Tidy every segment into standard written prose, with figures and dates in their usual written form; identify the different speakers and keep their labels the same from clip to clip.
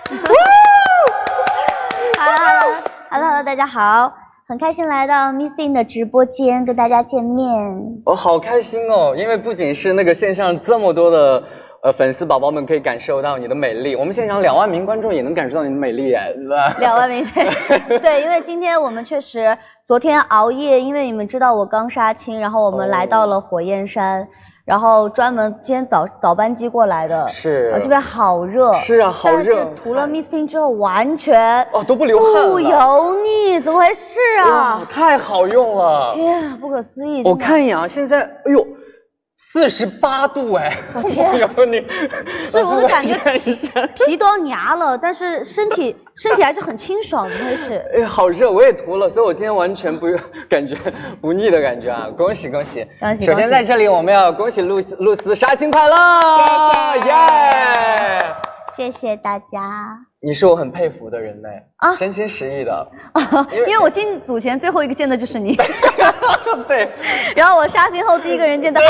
Speaker 1: Hello， 大家好，很开心来到 Missing 的直播间跟大家见面。
Speaker 2: 我好开心哦，因为不仅是那个线上这么多的粉丝宝宝们可以感受到你的美丽，我们现场2万名观众也能感受到你的美丽哎，对吧
Speaker 1: ？2万名对，因为今天我们确实昨天熬夜，因为你们知道我刚杀青，然后我们来到了火焰山。然后专门今天早班机过来的，
Speaker 2: 是，
Speaker 1: 这边好热，
Speaker 2: 是啊，好热。
Speaker 1: 但是涂了 Missing 之后，完全
Speaker 2: 都不流汗了，
Speaker 1: 不油腻，怎么回事啊？
Speaker 2: 太好用了！
Speaker 1: 天啊，不可思议！
Speaker 2: 我看一眼啊，现在哎呦，48度哎！
Speaker 1: 我天，
Speaker 2: 你，
Speaker 1: 是我的感觉皮都要牙了，但是身体还是很清爽，怎么回事？
Speaker 2: 哎，好热，我也涂了，所以我今天完全感觉不腻的感觉啊！恭喜恭喜！
Speaker 1: 恭喜！
Speaker 2: 首先在这里我们要恭喜露丝杀青快乐！
Speaker 1: 谢谢耶！谢谢大家。
Speaker 2: 你是我很佩服的人嘞啊，真心实意的
Speaker 1: 因为我进组前最后一个见的就是你，
Speaker 2: 对，
Speaker 1: 然后我杀青后第一个人见的还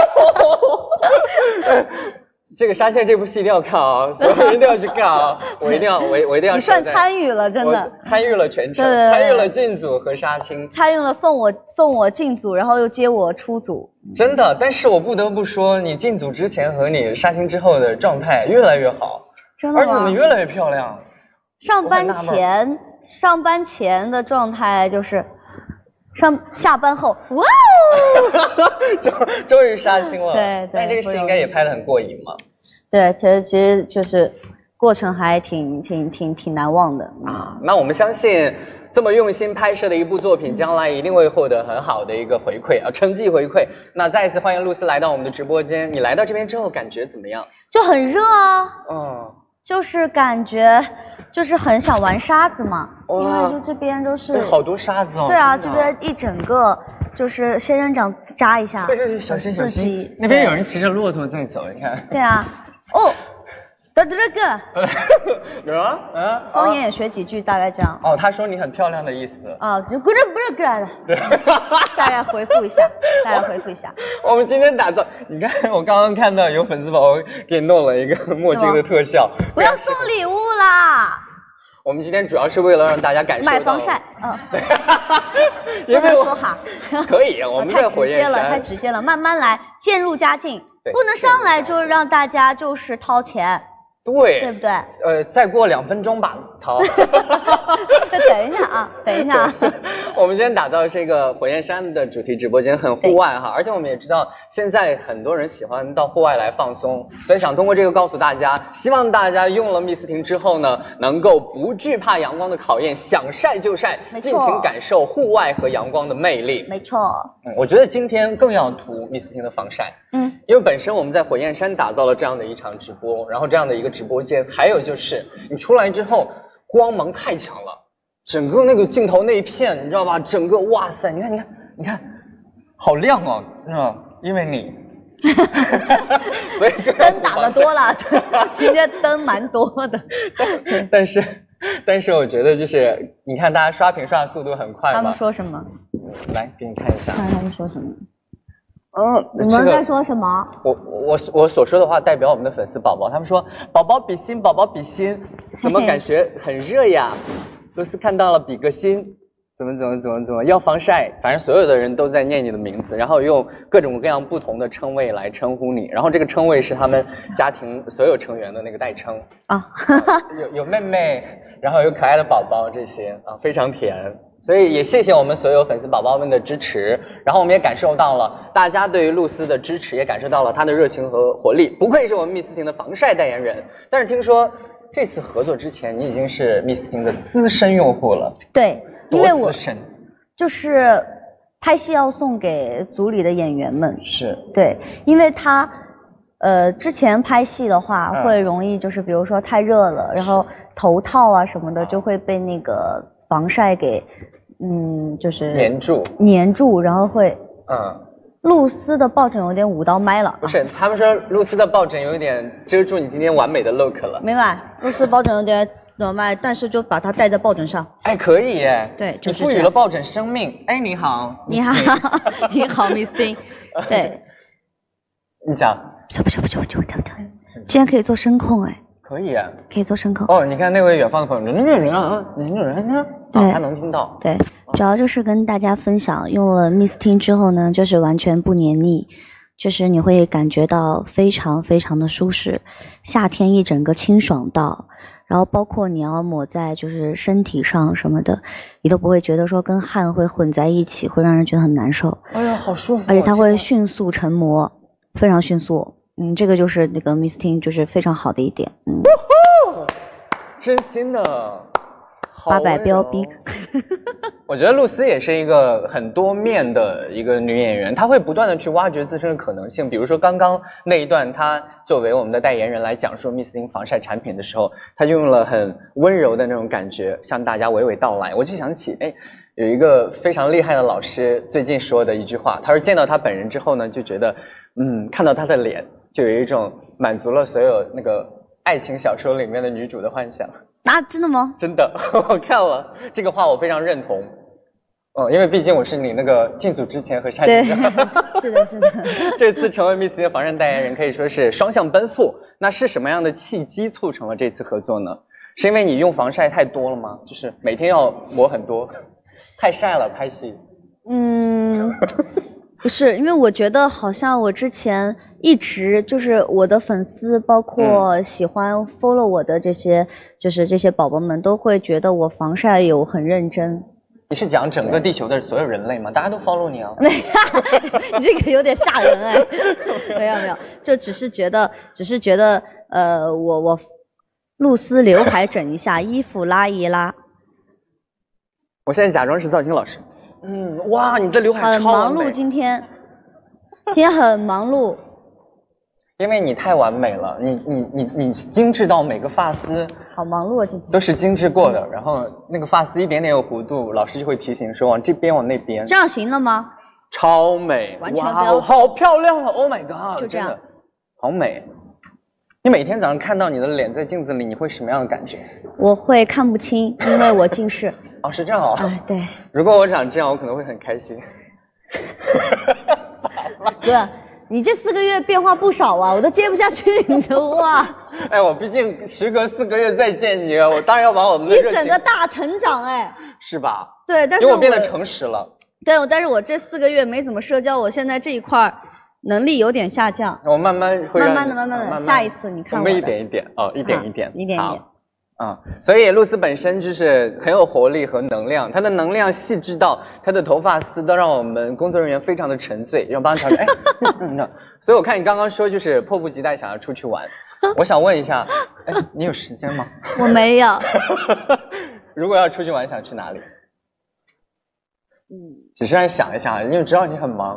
Speaker 2: 是你。这个杀青这部戏一定要看啊，所有人一定要去看啊！我一定要。
Speaker 1: 你算参与了，真的
Speaker 2: 参与了全程，参与了进组和杀青，
Speaker 1: 参与了送我进组，然后又接我出组。
Speaker 2: 真的，但是我不得不说，你进组之前和你杀青之后的状态越来越好，
Speaker 1: 真的吗？
Speaker 2: 而且你们越来越漂亮。
Speaker 1: 上班前的状态就是下班后，哇
Speaker 2: 哦！终于杀青了，
Speaker 1: 对。
Speaker 2: 但这个戏应该也拍得很过瘾嘛？
Speaker 1: 对，其实就是过程还挺难忘的
Speaker 2: 啊。那我们相信，这么用心拍摄的一部作品，将来一定会获得很好的一个回馈啊，成绩回馈。那再一次欢迎露丝来到我们的直播间，你来到这边之后感觉怎么样？
Speaker 1: 就很热啊，就是感觉就是很想玩沙子嘛，因为就这边都是
Speaker 2: 好多沙子哦。
Speaker 1: 对啊，这边一整个就是仙人掌扎一下，
Speaker 2: 对，小心小心，那边有人骑着骆驼在走，你看。
Speaker 1: 对啊，哦，得个，
Speaker 2: 有啊，
Speaker 1: 方言也学几句，大概这样。
Speaker 2: 哦，他说你很漂亮的意思。
Speaker 1: 啊，就不是的。对，大概回复一下。
Speaker 2: 我们今天打造，你看我刚刚看到有粉丝宝宝给你弄了一个墨镜的特效。
Speaker 1: 不要送礼物啦！
Speaker 2: 我们今天主要是为了让大家感受到
Speaker 1: 买防晒，
Speaker 2: 因为
Speaker 1: 不能说哈，
Speaker 2: 可以，我们在火焰山
Speaker 1: 太直接了，慢慢来，渐入佳境，不能上来就让大家就是掏钱，对不对？
Speaker 2: 再过2分钟吧，掏。
Speaker 1: 等一下，
Speaker 2: 我们今天打造的是一个火焰山的主题直播间，很户外哈，而且我们也知道现在很多人喜欢到户外来放松，所以想通过这个告诉大家，希望大家用了密斯汀之后呢，能够不惧怕阳光的考验，想晒就晒，尽情感受户外和阳光的魅力。
Speaker 1: 没错。
Speaker 2: 我觉得今天更要涂密斯汀的防晒，因为本身我们在火焰山打造了这样的一场直播，然后这样的一个直播间，还有就是你出来之后光芒太强了。整个那个镜头那一片，你知道吧？整个哇塞，你看，好亮哦，是吧？因为你，所以
Speaker 1: 灯打得多了，今天灯蛮多的。
Speaker 2: 但是我觉得就是你看大家刷屏刷的速度很快嘛。
Speaker 1: 他们说什么？
Speaker 2: 来给你看一下。
Speaker 1: 看他们说什么？你们在说什么？
Speaker 2: 我所说的话代表我们的粉丝宝宝，他们说宝宝比心，宝宝比心，怎么感觉很热呀？露丝看到了比个心，怎么要防晒，反正所有的人都在念你的名字，然后用各种各样不同的称谓来称呼你，然后这个称谓是他们家庭所有成员的那个代称啊，有妹妹，然后有可爱的宝宝，这些啊非常甜，所以也谢谢我们所有粉丝宝宝们的支持，然后我们也感受到了大家对于露丝的支持，也感受到了她的热情和活力，不愧是我们密斯汀的防晒代言人。但是听说这次合作之前，你已经是密斯汀的资深用户了。
Speaker 1: 对，因为我
Speaker 2: 资深
Speaker 1: 就是拍戏要送给组里的演员们。
Speaker 2: 是
Speaker 1: 对，因为他之前拍戏的话，会容易就是比如说太热了，然后头套啊什么的就会被那个防晒给就是粘住，然后会露丝的抱枕有点捂到麦了。
Speaker 2: 不是，他们说露丝的抱枕有点遮住你今天完美的 look 了。
Speaker 1: 明白，露丝抱枕有点暖麦，但是就把它戴在抱枕上。
Speaker 2: 哎，可以耶。
Speaker 1: 对，
Speaker 2: 你赋予了抱枕生命。哎，你好。
Speaker 1: 你好，你好 ，Missing。对。
Speaker 2: 你讲。
Speaker 1: 不，今天可以做声控哎。
Speaker 2: 可以啊，
Speaker 1: 可以做声口。
Speaker 2: 哦，你看那位远方的朋友，他能听到。
Speaker 1: 对，主要就是跟大家分享，用了 Miss Ting 之后呢，就是完全不黏腻，就是你会感觉到非常非常的舒适，夏天一整个清爽到。然后包括你要抹在就是身体上什么的，你都不会觉得说跟汗会混在一起，会让人觉得很难受。
Speaker 2: 哎呀，好舒服！
Speaker 1: 而且它会迅速成膜，非常迅速。这个就是那个 Miss Ting 就是非常好的一点。
Speaker 2: 真心的。
Speaker 1: 800标兵。
Speaker 2: 我觉得露丝也是一个很多面的一个女演员，她会不断的去挖掘自身的可能性。比如说刚刚那一段，她作为我们的代言人来讲述 Miss Ting 防晒产品的时候，她就用了很温柔的那种感觉向大家娓娓道来。我就想起，有一个非常厉害的老师最近说的一句话，他说见到她本人之后呢，就觉得，看到她的脸，就有一种满足了所有那个爱情小说里面的女主的幻想。
Speaker 1: 啊，真的吗？
Speaker 2: 真的，我看了这个话，我非常认同。因为毕竟我是你那个进组之前和晒之前。
Speaker 1: 是的，是的。
Speaker 2: 这次成为 Miss Ting 的防晒代言人，可以说是双向奔赴。那是什么样的契机促成了这次合作呢？是因为你用防晒太多了吗？就是每天要抹很多，太晒了拍戏。
Speaker 1: 不是，因为我觉得好像我之前一直就是我的粉丝，包括喜欢 follow 我的这些，就是这些宝宝们都会觉得我防晒有很认真。
Speaker 2: 你是讲整个地球的所有人类吗？大家都 follow 你啊？
Speaker 1: 没有，你这个有点吓人哎。没有，就只是觉得，我露丝刘海整一下，衣服拉一拉。
Speaker 2: 我现在假装是造型老师。哇，你的刘海超
Speaker 1: 很忙碌，今天很忙碌，
Speaker 2: 因为你太完美了，你精致到每个发丝，
Speaker 1: 好忙碌啊，今天
Speaker 2: 都是精致过的，然后那个发丝一点点有弧度，老师就会提醒说往这边往那边，
Speaker 1: 这样行了吗？
Speaker 2: 超美，
Speaker 1: 完全不要，
Speaker 2: 好漂亮啊 ！Oh my god，
Speaker 1: 就这样，
Speaker 2: 好美。你每天早上看到你的脸在镜子里，你会什么样的感觉？
Speaker 1: 我会看不清，因为我近视。
Speaker 2: 哦，是这样哦。
Speaker 1: 对。
Speaker 2: 如果我长这样，我可能会很开心。
Speaker 1: 哥，你这4个月变化不少啊，我都接不下去你的话。
Speaker 2: 我毕竟时隔4个月再见你，我当然要把我们的热情。
Speaker 1: 你整个大成长
Speaker 2: 是吧？
Speaker 1: 对，但是
Speaker 2: 因为我变得诚实了。对，
Speaker 1: 但是我这4个月没怎么社交，我现在这一块能力有点下降。
Speaker 2: 我慢慢
Speaker 1: 的，下一次你看我们
Speaker 2: 一点一点一点一点。
Speaker 1: 所
Speaker 2: 以露丝本身就是很有活力和能量，她的能量细致到她的头发丝都让我们工作人员非常的沉醉，要帮她所以我看你刚刚说就是迫不及待想要出去玩，我想问一下，你有时间吗？
Speaker 1: 我没有。
Speaker 2: 如果要出去玩，想去哪里？只是让你想一想，因为知道你很忙。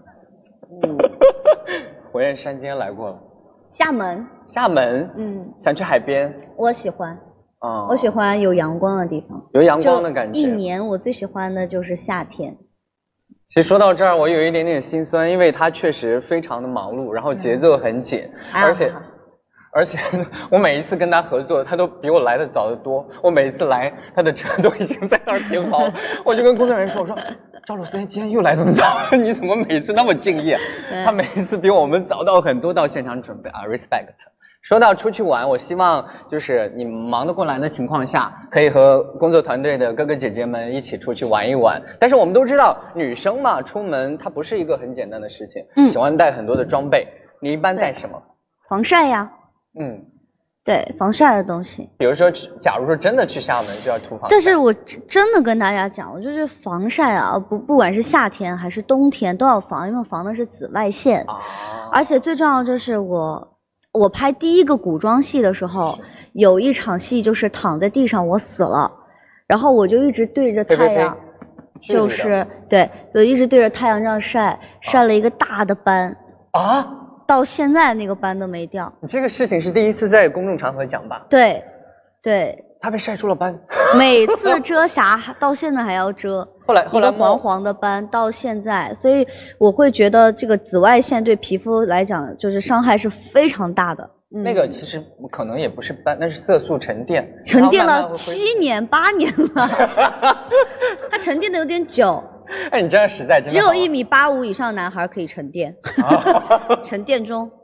Speaker 2: 火焰山今天来过了。厦门。想去海边。
Speaker 1: 我喜欢。我喜欢有阳光的地方，
Speaker 2: 有阳光的感觉。
Speaker 1: 一年我最喜欢的就是夏天。
Speaker 2: 其实说到这儿，我有一点点心酸，因为他确实非常的忙碌，然后节奏很紧，而且我每一次跟他合作，他都比我来的早得多。我每一次来，他的车都已经在那儿停好了。我就跟工作人员说：“我说赵露思今天又来这么早，你怎么每次那么敬业？”他每一次比我们早到很多，到现场准备respect。说到出去玩，我希望就是你忙得过来的情况下，可以和工作团队的哥哥姐姐们一起出去玩一玩。但是我们都知道，女生嘛，出门它不是一个很简单的事情，喜欢带很多的装备。你一般带什么？
Speaker 1: 防晒呀。对，防晒的东西。
Speaker 2: 比如说，假如说真的去厦门，就要涂防晒。
Speaker 1: 但是我真的跟大家讲，我就是防晒啊，不管是夏天还是冬天都要防，因为防的是紫外线。而且最重要的就是我拍第一个古装戏的时候，有一场戏就是躺在地上我死了，然后我就一直对着太阳，就是对，我一直对着太阳这样晒了一个大的斑到现在那个斑都没掉。
Speaker 2: 你这个事情是第一次在公众场合讲吧？
Speaker 1: 对，
Speaker 2: 他被晒出了斑，
Speaker 1: 每次遮瑕到现在还要遮。后来一个黄黄的斑到现在，所以我会觉得这个紫外线对皮肤来讲就是伤害是非常大的。
Speaker 2: 那个其实可能也不是斑，那是色素沉淀，
Speaker 1: 沉淀了7年8年了，它沉淀的有点久。
Speaker 2: 你这样实在真的
Speaker 1: 只有1.85米以上的男孩可以沉淀，沉淀中。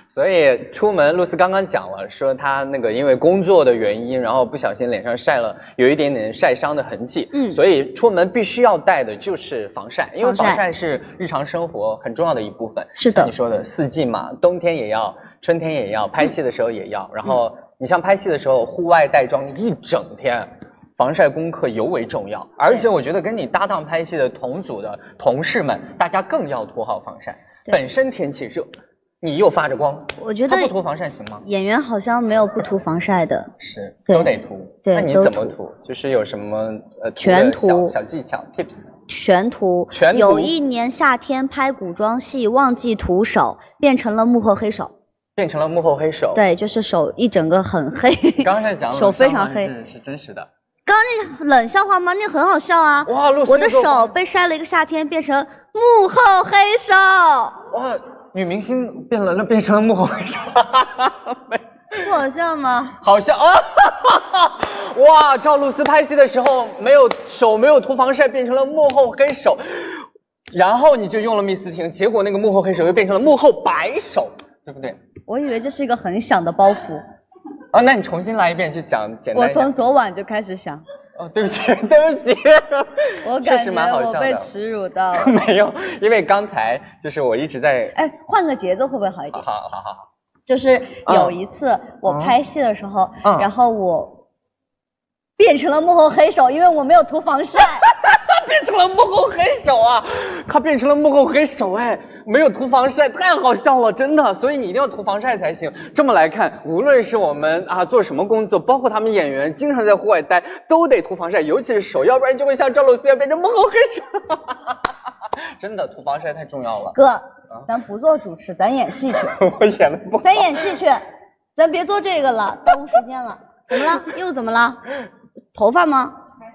Speaker 2: 所以出门，露丝刚刚讲了，说她那个因为工作的原因，然后不小心脸上晒了有一点点晒伤的痕迹，所以出门必须要带的就是防晒，因为防晒是日常生活很重要的一部分。
Speaker 1: 是的，
Speaker 2: 你说的四季嘛，冬天也要，春天也要，拍戏的时候也要。然后你像拍戏的时候，户外带妆一整天，防晒功课尤为重要。而且我觉得跟你搭档拍戏的同组的同事们，大家更要涂好防晒。本身天气热。你又发着光，
Speaker 1: 我觉得
Speaker 2: 他不涂防晒行吗？
Speaker 1: 演员好像没有不涂防晒的，
Speaker 2: 是都得涂。
Speaker 1: 对，
Speaker 2: 那你怎么涂？就是有什么
Speaker 1: 全涂
Speaker 2: 小技巧 tips？
Speaker 1: 全涂。有一年夏天拍古装戏，忘记涂手，变成了幕后黑手。
Speaker 2: 变成了幕后黑手。
Speaker 1: 对，就是手一整个很黑。
Speaker 2: 刚才讲
Speaker 1: 手非常黑，
Speaker 2: 是真实的。
Speaker 1: 刚刚那冷笑话吗？那很好笑啊！
Speaker 2: 哇，
Speaker 1: 我的手被晒了一个夏天，变成幕后黑手。
Speaker 2: 哇。女明星变成了幕后黑手，
Speaker 1: 不好笑吗？
Speaker 2: 好笑啊！哇，赵露思拍戏的时候没有涂防晒，变成了幕后黑手，然后你就用了蜜丝婷，结果那个幕后黑手又变成了幕后白手，对不对？
Speaker 1: 我以为这是一个很响的包袱。
Speaker 2: 啊，那你重新来一遍，就讲简单一点。
Speaker 1: 我从昨晚就开始想。
Speaker 2: 哦，对不起，对不起，
Speaker 1: 我感觉我被耻辱到了。
Speaker 2: 没有，因为刚才就是我一直在。
Speaker 1: 哎，换个节奏会不会好一点？
Speaker 2: 好。
Speaker 1: 就是有一次我拍戏的时候，然后我变成了幕后黑手，因为我没有涂防晒。
Speaker 2: 变成了幕后黑手啊！他变成了幕后黑手，哎，没有涂防晒，太好笑了，真的。所以你一定要涂防晒才行。这么来看，无论是我们做什么工作，包括他们演员经常在户外待，都得涂防晒，尤其是手，要不然就会像赵露思要变成幕后黑手。真的，涂防晒太重要了。
Speaker 1: 哥，咱不做主持，咱演戏去。
Speaker 2: 我演的不好。
Speaker 1: 咱演戏去，咱别做这个了，耽误时间了。怎么了？又怎么了？头发吗？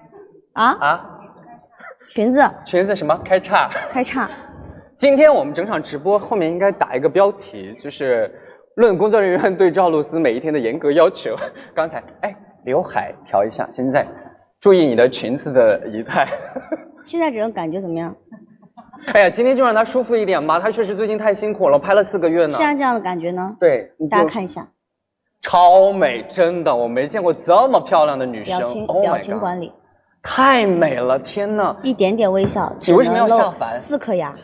Speaker 1: 裙子
Speaker 2: 什么？开叉。今天我们整场直播后面应该打一个标题，就是论工作人员对赵露思每一天的严格要求。刚才刘海调一下，现在注意你的裙子的仪态。
Speaker 1: 现在这种感觉怎么样？
Speaker 2: 哎呀，今天就让她舒服一点吧，她确实最近太辛苦了，拍了4个月呢。
Speaker 1: 现在这样的感觉呢？
Speaker 2: 对，
Speaker 1: 大家看一下。
Speaker 2: 超美，真的，我没见过这么漂亮的女生。
Speaker 1: 表情管理。
Speaker 2: 太美了，天哪！
Speaker 1: 一点点微笑，
Speaker 2: 你为什么要下凡
Speaker 1: ？4颗牙，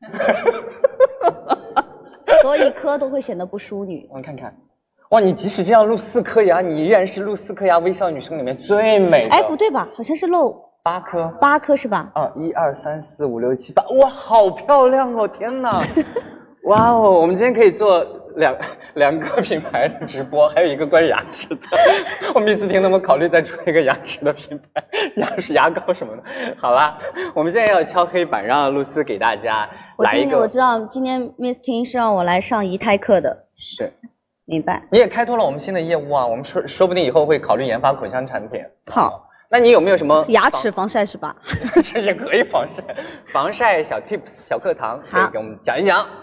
Speaker 1: 所以1颗都会显得不淑女。
Speaker 2: 我看看，哇，你即使这样露4颗牙，你依然是露4颗牙微笑女生里面最美的。
Speaker 1: 哎，不对吧？好像是露
Speaker 2: 8颗
Speaker 1: ，8颗是吧
Speaker 2: ？1、2、3、4、5、6、7、8，哇，好漂亮哦！天哪！哇哦，我们今天可以做两个品牌的直播，还有一个关于牙齿的。我们蜜丝婷能不能考虑再出一个牙齿的品牌，牙膏什么的？好啦，我们现在要敲黑板，让露丝给大家来一个。
Speaker 1: 我知道今天 Miss 婷是让我来上仪态课的。
Speaker 2: 是，
Speaker 1: 明白。
Speaker 2: 你也开拓了我们新的业务啊，我们说不定以后会考虑研发口腔产品。
Speaker 1: 好，
Speaker 2: 那你有没有什么
Speaker 1: 牙齿防晒是吧？
Speaker 2: 这也可以防晒小 tips 小课堂，可以给我们讲一讲。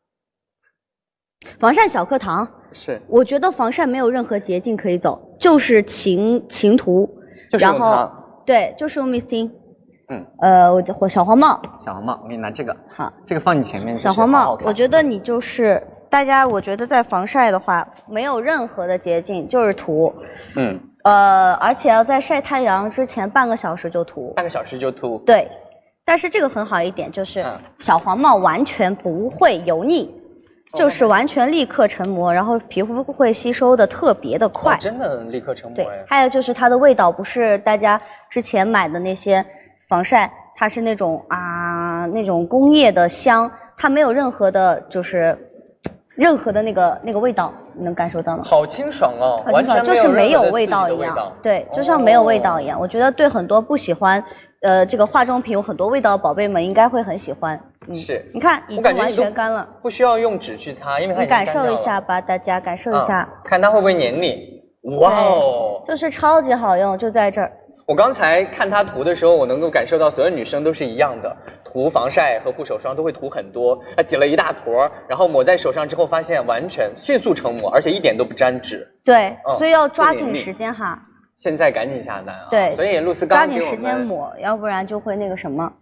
Speaker 1: 防晒小课堂
Speaker 2: 是，
Speaker 1: 我觉得防晒没有任何捷径可以走，就是勤涂，然后对，就是用 Miss 婷，我小黄帽，
Speaker 2: 我给你拿这个，
Speaker 1: 好，
Speaker 2: 这个放你前面，
Speaker 1: 小黄帽，我觉得你就是大家，我觉得在防晒的话，没有任何的捷径，就是涂，而且要在晒太阳之前半个小时就涂，
Speaker 2: 对，
Speaker 1: 但是这个很好一点，就是小黄帽完全不会油腻。就是完全立刻成膜，然后皮肤会吸收的特别的快，
Speaker 2: 真的立刻成膜。
Speaker 1: 对，还有就是它的味道不是大家之前买的那些防晒，它是那种那种工业的香，它没有任何的就是任何的那个味道，你能感受到吗？
Speaker 2: 好清爽哦，
Speaker 1: 完全就是没有味道一样，对，就像没有味道一样。我觉得对很多不喜欢这个化妆品有很多味道的宝贝们应该会很喜欢。
Speaker 2: 是，
Speaker 1: 你看已经完全干了，
Speaker 2: 不需要用纸去擦，因为它已经干掉了。
Speaker 1: 你感受一下吧，大家感受一下，
Speaker 2: 看它会不会黏你。哇哦，
Speaker 1: 就是超级好用，就在这儿。
Speaker 2: 我刚才看它涂的时候，我能够感受到所有女生都是一样的，涂防晒和护手霜都会涂很多，挤了一大坨，然后抹在手上之后，发现完全迅速成膜，而且一点都不沾纸。
Speaker 1: 对，所以要抓紧时间哈。
Speaker 2: 现在赶紧下单啊！
Speaker 1: 对，
Speaker 2: 所以露丝刚
Speaker 1: 抓紧时间抹，要不然就会那个什么。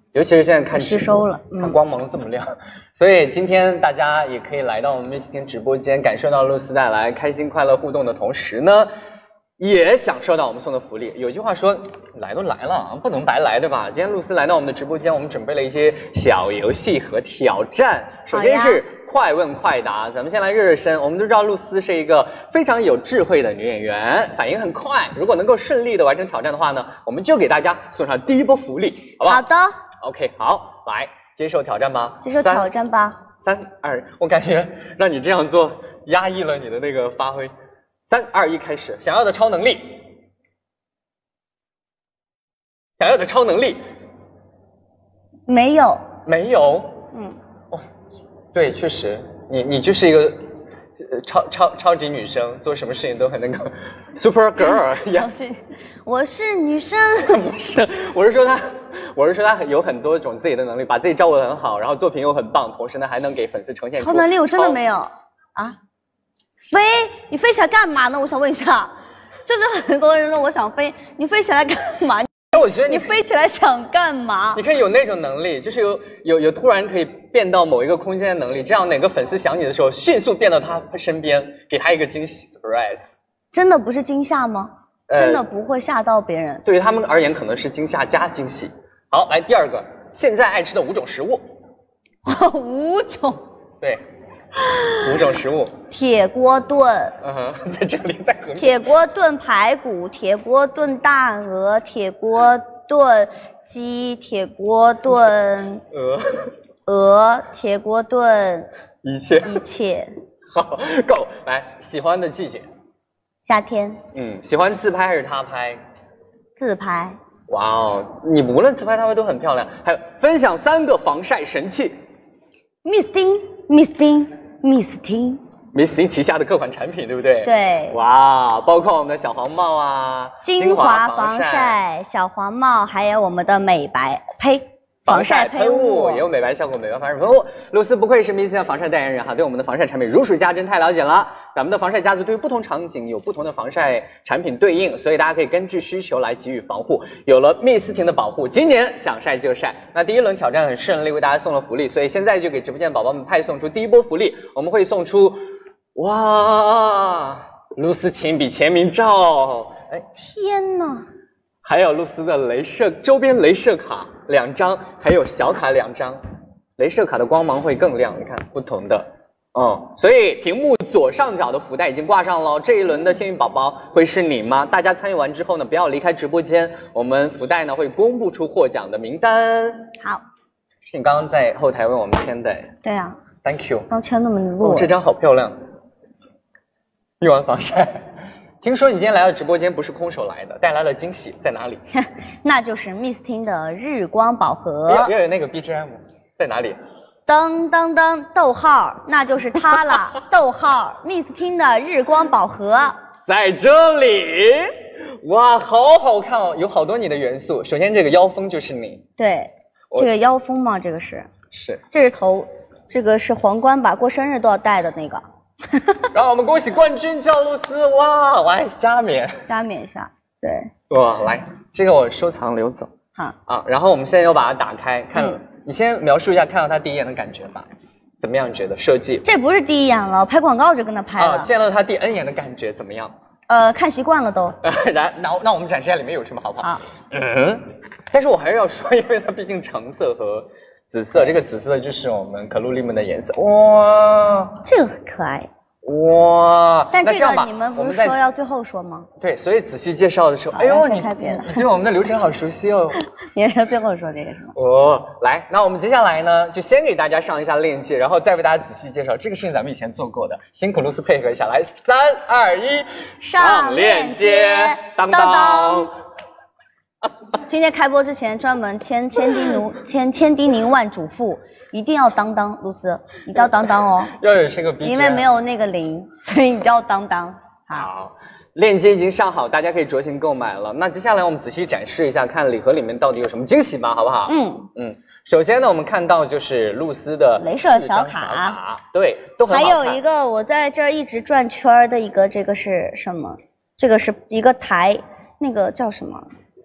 Speaker 2: 尤其是现在看
Speaker 1: 吸收了，
Speaker 2: 它光芒这么亮，所以今天大家也可以来到我们 Miss 婷直播间，感受到露丝带来开心快乐互动的同时呢，也享受到我们送的福利。有句话说，来都来了，不能白来，对吧？今天露丝来到我们的直播间，我们准备了一些小游戏和挑战。首先是快问快答，咱们先来热热身。我们都知道露丝是一个非常有智慧的女演员，反应很快。如果能够顺利的完成挑战的话呢，我们就给大家送上第一波福利，好不好？
Speaker 1: 好的。
Speaker 2: OK， 好，来接受挑战吧。
Speaker 1: 接受挑战吧。
Speaker 2: 3、2，我感觉让你这样做压抑了你的那个发挥。3、2、1，开始。想要的超能力，想要的超能力，
Speaker 1: 没有。
Speaker 2: 没有。
Speaker 1: 哦，
Speaker 2: 对，确实，你就是一个超级女生，做什么事情都很那个 super girl 一样。
Speaker 1: 我是女生。
Speaker 2: 不是，我是说她有很多种自己的能力，把自己照顾得很好，然后作品又很棒，同时呢还能给粉丝呈现出
Speaker 1: 超能力。我真的没有啊！你飞起来干嘛呢？我想问一下，就是很多人说我想飞，你飞起来干嘛？
Speaker 2: 我觉得
Speaker 1: 你飞起来想干嘛？
Speaker 2: 你可以有那种能力，就是有突然可以变到某一个空间的能力，这样哪个粉丝想你的时候，迅速变到他身边，给他一个惊喜 surprise。
Speaker 1: 真的不是惊吓吗？真的不会吓到别人。
Speaker 2: 对于他们而言，可能是惊吓加惊喜。好，来第二个，现在爱吃的5种食物。
Speaker 1: 5种。
Speaker 2: 对，5种食物。
Speaker 1: 铁锅炖。
Speaker 2: 在这里在和
Speaker 1: 铁锅炖排骨，铁锅炖大鹅，铁锅炖鸡，铁锅炖鹅，铁锅炖
Speaker 2: 一切。好，够。来，喜欢的季节。
Speaker 1: 夏天。
Speaker 2: 喜欢自拍还是他拍？
Speaker 1: 自拍。
Speaker 2: 哇哦，你无论自拍他拍都很漂亮。还有分享3个防晒神器。
Speaker 1: Miss Ting，Miss Ting，Miss Ting。Miss
Speaker 2: Ting 旗下的各款产品，对不对？
Speaker 1: 对。
Speaker 2: 哇，包括我们的小黄帽啊，
Speaker 1: 精华防晒、小黄帽，还有我们的防晒喷雾，
Speaker 2: 也有美白效果美白防晒喷雾。露丝不愧是 Miss 的防晒代言人哈，对我们的防晒产品如数家珍，太了解了。咱们的防晒家族对于不同场景有不同的防晒产品对应，所以大家可以根据需求来给予防护。有了 Miss 婷的保护，今年想晒就晒。那第一轮挑战很顺利，为大家送了福利，所以现在就给直播间宝宝们派送出第一波福利，我们会送出哇，露丝亲笔签名照，
Speaker 1: 天哪！
Speaker 2: 还有露丝的周边镭射卡2张，还有小卡2张，镭射卡的光芒会更亮，你看不同的，所以屏幕左上角的福袋已经挂上了，这一轮的幸运宝宝会是你吗？大家参与完之后呢，不要离开直播间，我们福袋呢会公布出获奖的名单。
Speaker 1: 好，
Speaker 2: 是你刚刚在后台为我们签的。
Speaker 1: 对啊
Speaker 2: ，Thank you。
Speaker 1: 刚签那么弱，
Speaker 2: 这张好漂亮。用完防晒。听说你今天来到直播间不是空手来的，带来了惊喜，在哪里？
Speaker 1: 那就是 Miss Ting 的日光宝盒。
Speaker 2: 要有那个 BGM， 在哪里？
Speaker 1: 噔噔噔，逗号，那就是它了。逗号 ，Miss Ting 的日光宝盒
Speaker 2: 在这里。哇，好好看哦，有好多你的元素。首先这个腰封就是你。
Speaker 1: 对，这个腰封嘛，这个是。这是头，这个是皇冠吧？过生日都要戴的那个。
Speaker 2: 让我们恭喜冠军赵露思！哇，来加冕
Speaker 1: 一下，对，
Speaker 2: 哇，来这个我收藏留走。
Speaker 1: 好
Speaker 2: 啊，然后我们现在又把它打开，看，你先描述一下看到它第一眼的感觉吧，怎么样？觉得设计？这
Speaker 1: 不是第一眼了，拍广告就跟他拍了。
Speaker 2: 见到它第 N 眼的感觉怎么样？
Speaker 1: 看习惯了都。
Speaker 2: 那我们展示一下里面有什么好不好？但是我还是要说，因为它毕竟橙色和紫色，这个紫色就是我们可露丽们的颜色。哇，
Speaker 1: 这个很可爱。
Speaker 2: 哇，
Speaker 1: 但这个你们不是说要最后说吗？
Speaker 2: 对，所以仔细介绍的时候，哎呦，你对我们的流程好熟悉哦。
Speaker 1: 你要最后说这个是吗？
Speaker 2: 来，那我们接下来呢，就先给大家上一下链接，然后再为大家仔细介绍。这个事情咱们以前做过的，辛苦露丝配合一下，来，3、2、1，上链接，当当。
Speaker 1: 今天开播之前专门千叮咛万嘱咐。一定要当当，露丝，一定要当当哦！
Speaker 2: 要有这个 BGM，
Speaker 1: 因为没有那个0，所以你要当当。
Speaker 2: 好，链接已经上好，大家可以酌情购买了。那接下来我们仔细展示一下，看礼盒里面到底有什么惊喜吧，好不好？首先呢，我们看到就是露丝的
Speaker 1: 镭射小卡，
Speaker 2: 对，都很好看。
Speaker 1: 还有一个我在这儿一直转圈的一个，这个是什么？这个是一个台，那个叫什么？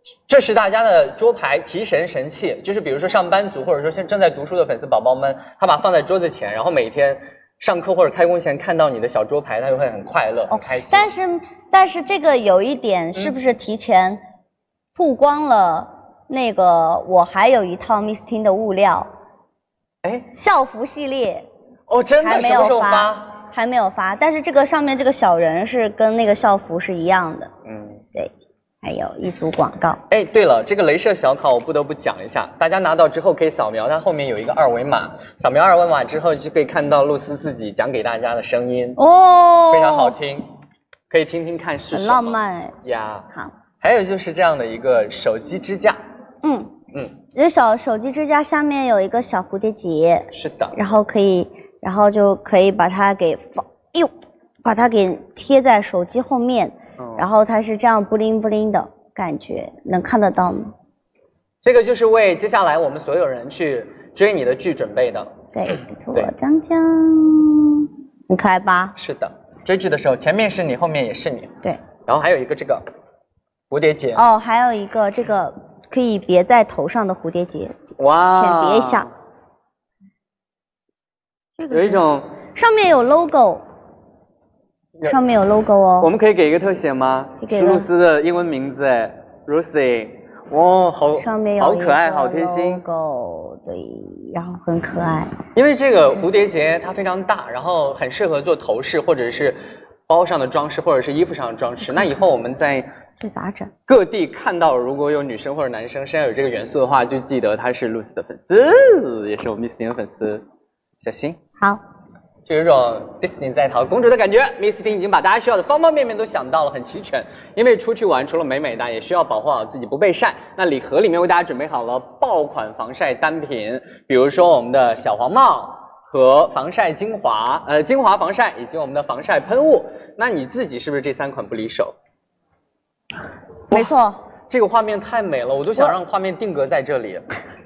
Speaker 2: 这是大家的桌牌提神神器，就是比如说上班族或者说现正在读书的粉丝宝宝们，他把它放在桌子前，然后每天上课或者开工前看到你的小桌牌，他就会很快乐、很开心。
Speaker 1: 但是这个有一点，是不是提前曝光了那个我还有一套 Miss Ting 的物料？哎，校服系列
Speaker 2: 哦，真的什么时候发？
Speaker 1: 还没有发，但是这个上面这个小人是跟那个校服是一样的。对。还有一组广告。哎，
Speaker 2: 对了，这个镭射小考我不得不讲一下，大家拿到之后可以扫描，它后面有一个二维码，扫描二维码之后就可以看到露丝自己讲给大家的声音哦，非常好听，可以听听看是什么。
Speaker 1: 很浪漫哎
Speaker 2: 呀。好，还有就是这样的一个手机支架。
Speaker 1: 这手机支架下面有一个小蝴蝶结。
Speaker 2: 是的。
Speaker 1: 然后就可以把它给把它给贴在手机后面。然后它是这样布灵布灵的感觉，能看得到吗？
Speaker 2: 这个就是为接下来我们所有人去追你的剧准备的。
Speaker 1: 对，没错，张江，很可爱吧？
Speaker 2: 是的，追剧的时候前面是你，后面也是你。
Speaker 1: 对。
Speaker 2: 然后还有一个这个蝴蝶结。
Speaker 1: 哦，还有一个这个可以别在头上的蝴蝶结。哇！浅别一下。这个
Speaker 2: 有一种
Speaker 1: 上面有 logo。上面有 logo 哦，
Speaker 2: 我们可以给一个特写吗？是露丝的英文名字哎 ，Lucy， 哇，
Speaker 1: 上面有
Speaker 2: 好可爱，好贴心
Speaker 1: logo， 对，然后很可爱。
Speaker 2: 因为这个蝴蝶结它非常大，然后很适合做头饰或者是包上的装饰，或者是衣服上的装饰。那以后我们在
Speaker 1: 这咋整？
Speaker 2: 各地看到如果有女生或者男生身上有这个元素的话，就记得他是露丝的粉丝，也是我们 Miss Ting 的粉丝，小心。
Speaker 1: 好。
Speaker 2: 就有一种 Disney 在逃公主的感觉。Miss Ting 已经把大家需要的方方面面都想到了，很齐全。因为出去玩除了美美的，也需要保护好自己不被晒。那礼盒里面为大家准备好了爆款防晒单品，比如说我们的小黄帽和防晒精华，精华防晒以及我们的防晒喷雾。那你自己是不是这3款不离手？
Speaker 1: 没错，
Speaker 2: 这个画面太美了，我都想让画面定格在这里。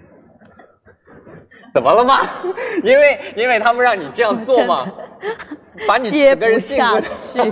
Speaker 2: 怎么了吗？因为他们让你这样做嘛，把你整个人性格去。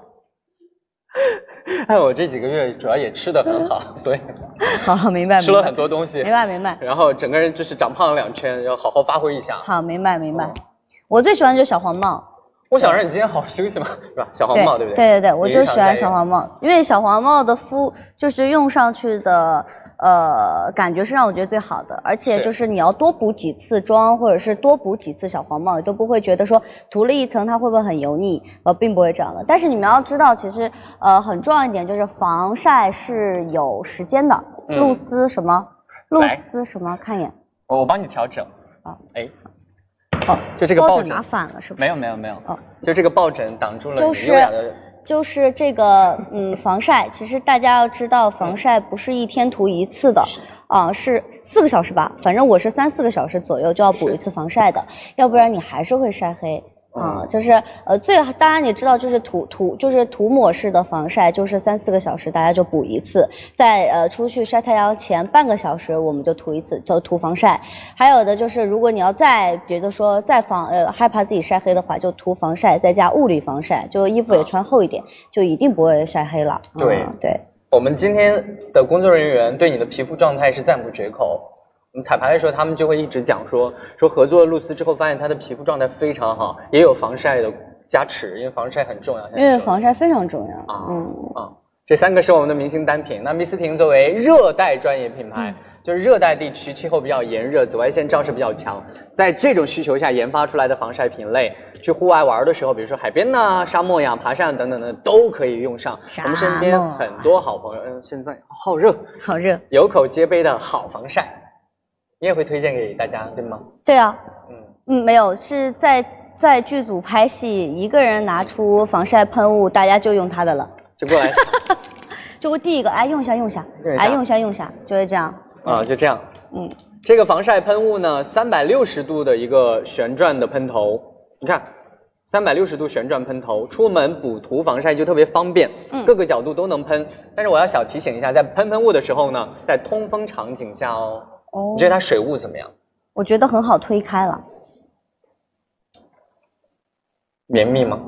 Speaker 2: 哎，我这几个月主要也吃得很好，所以
Speaker 1: 好明白。
Speaker 2: 吃了很多东西，
Speaker 1: 明白。
Speaker 2: 然后整个人就是长胖了2圈，要好好发挥一下。
Speaker 1: 好，明白。我最喜欢的就是小黄帽。
Speaker 2: 我想让你今天好好休息嘛，是吧？小黄帽对不对？
Speaker 1: 对，我就喜欢小黄帽，因为小黄帽的就是用上去的。感觉是让我觉得最好的，而且就是你要多补几次妆，或者是多补几次小黄帽，你都不会觉得说涂了一层它会不会很油腻，并不会这样的。但是你们要知道，其实很重要一点就是防晒是有时间的。露丝什么？看一眼。
Speaker 2: 我帮你调整。啊，哎。
Speaker 1: 哦，
Speaker 2: 就这个抱枕
Speaker 1: 拿反了是不是？
Speaker 2: 没有。哦，就这个抱枕挡住了你优雅的。
Speaker 1: 就是这个防晒，其实大家要知道，防晒不是1天涂1次的，是4个小时吧，反正我是3、4个小时左右就要补1次防晒的，要不然你还是会晒黑。就是当然你知道，就是涂抹式的防晒，就是3、4个小时大家就补1次，在出去晒太阳前半个小时我们就涂1次，就涂防晒。还有的就是如果你要再觉得说害怕自己晒黑的话，就涂防晒再加物理防晒，就衣服也穿厚一点，就一定不会晒黑了。
Speaker 2: 对。我们今天的工作人员对你的皮肤状态是赞不绝口。我们彩排的时候，他们就会一直讲说合作了露丝之后，发现她的皮肤状态非常好，也有防晒的加持，因为防晒很重要。
Speaker 1: 因为防晒非常重
Speaker 2: 要。这3个是我们的明星单品。那 Miss Ting 作为热带专业品牌，就是热带地区气候比较炎热，紫外线照射比较强，在这种需求下研发出来的防晒品类，去户外玩的时候，比如说海边呐、沙漠呀、爬山等等的都可以用上。我们身边很多好朋友，现在好热，有口皆碑的好防晒。你也会推荐给大家，对吗？
Speaker 1: 对啊，没有，是在剧组拍戏，一个人拿出防晒喷雾，大家就用他的了，
Speaker 2: 就过来，
Speaker 1: 就会第一个，用一下，用一下，就会这样。
Speaker 2: 就这样。这个防晒喷雾呢，360度的一个旋转的喷头，你看，360度旋转喷头，出门补涂防晒就特别方便，各个角度都能喷。但是我要小提醒一下，在喷雾的时候呢，在通风场景下哦。你觉得它水雾怎么样？
Speaker 1: 我觉得很好推开了。
Speaker 2: 绵密吗？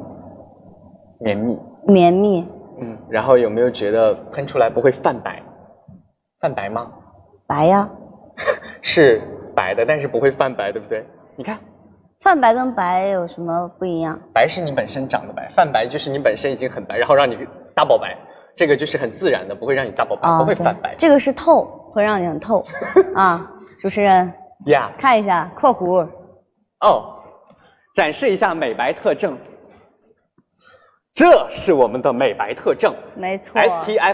Speaker 2: 绵密。
Speaker 1: 绵密。
Speaker 2: 然后有没有觉得喷出来不会泛白？ 泛白吗？
Speaker 1: 白呀，
Speaker 2: 是白的，但是不会泛白，对不对？你看，
Speaker 1: 泛白跟白有什么不一样？
Speaker 2: 白是你本身长得白，泛白就是你本身已经很白，然后让你大爆白，这个就是很自然的，不会让你大爆白，不会泛白。
Speaker 1: 这个是透，会让你很透啊。主持人，看一下括弧。
Speaker 2: 展示一下美白特征。这是我们的美白特征，
Speaker 1: 没错
Speaker 2: ，SPF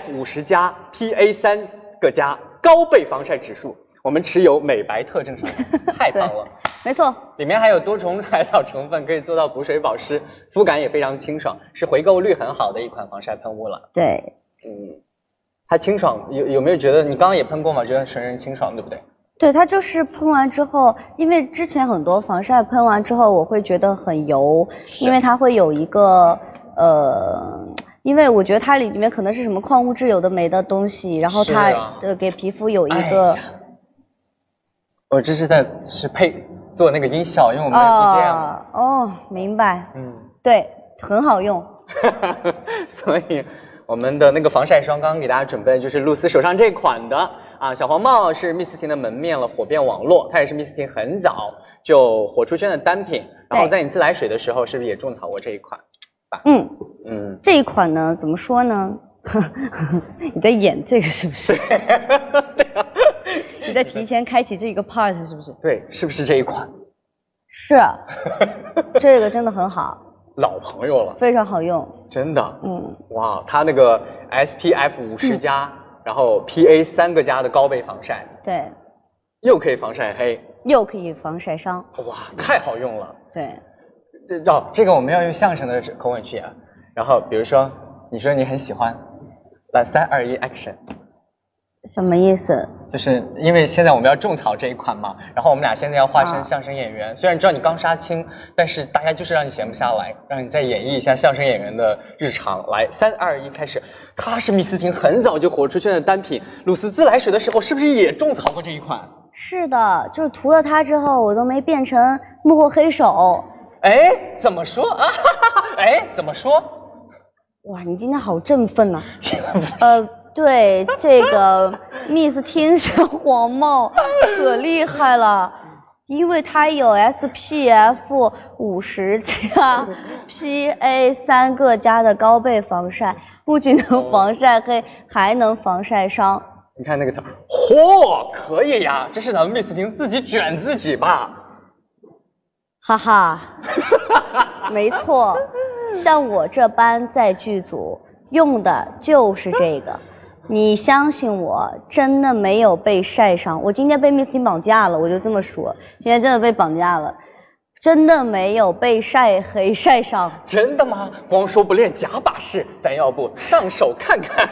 Speaker 2: 50+，PA3个加，高倍防晒指数，我们持有美白特征，太棒了，
Speaker 1: 没错，
Speaker 2: 里面还有多重海藻成分，可以做到补水保湿，肤感也非常清爽，是回购率很好的一款防晒喷雾了。
Speaker 1: 对，
Speaker 2: 它清爽，有没有觉得你刚刚也喷过吗？觉得纯人清爽，对不对？
Speaker 1: 对，它就是喷完之后，因为之前很多防晒喷完之后，我会觉得很油，因为它会有一个因为我觉得它里面可能是什么矿物质有的没的东西，然后它给皮肤有一个。
Speaker 2: 我这是做那个音效，因为我们的 BGM。
Speaker 1: 哦，明白。对，很好用。
Speaker 2: 所以我们的那个防晒霜刚刚给大家准备的就是露丝手上这款的啊，小黄帽是蜜斯汀的门面了，火遍网络，它也是蜜斯汀很早就火出圈的单品。然后在你自来水的时候，是不是也种草过这一款？
Speaker 1: 这一款呢，怎么说呢？你在演这个是不是？
Speaker 2: 对啊，
Speaker 1: 你在提前开启这个 part 是不是？
Speaker 2: 对，是不是这一款？
Speaker 1: 是，这个真的很好。
Speaker 2: 老朋友了，
Speaker 1: 非常好用，
Speaker 2: 真的。哇，它那个 SPF 50+，然后 PA3个加的高倍防晒，
Speaker 1: 对，
Speaker 2: 又可以防晒黑，
Speaker 1: 又可以防晒伤，
Speaker 2: 哇，太好用了。
Speaker 1: 对，
Speaker 2: 这个我们要用相声的口吻去啊。然后比如说，你说你很喜欢，来3、2、1 action。
Speaker 1: 什么意思？
Speaker 2: 就是因为现在我们要种草这一款嘛，然后我们俩现在要化身相声演员。虽然知道你刚杀青，但是大家就是让你闲不下来，让你再演绎一下相声演员的日常。来，3、2、1，开始。它是蜜斯汀很早就火出圈的单品，露丝自来水的时候是不是也种草过这一款？
Speaker 1: 是的，就是涂了它之后，我都没变成幕后黑手。
Speaker 2: 哎，怎么说啊？哎，怎么说？
Speaker 1: 哇，你今天好振奋呐！对，这个蜜斯汀小黄帽可厉害了，因为它有 SPF 50+PA3个加的高倍防晒，不仅能防晒黑，还能防晒伤。
Speaker 2: 你看那个词，嚯，可以呀！这是咱们蜜斯汀自己卷自己吧？
Speaker 1: 哈哈，没错，像我这般在剧组用的就是这个。你相信我，真的没有被晒伤。我今天被蜜斯汀绑架了，我就这么说。今天真的被绑架了，真的没有被晒黑晒伤。
Speaker 2: 真的吗？光说不练假把式，咱要不上手看看？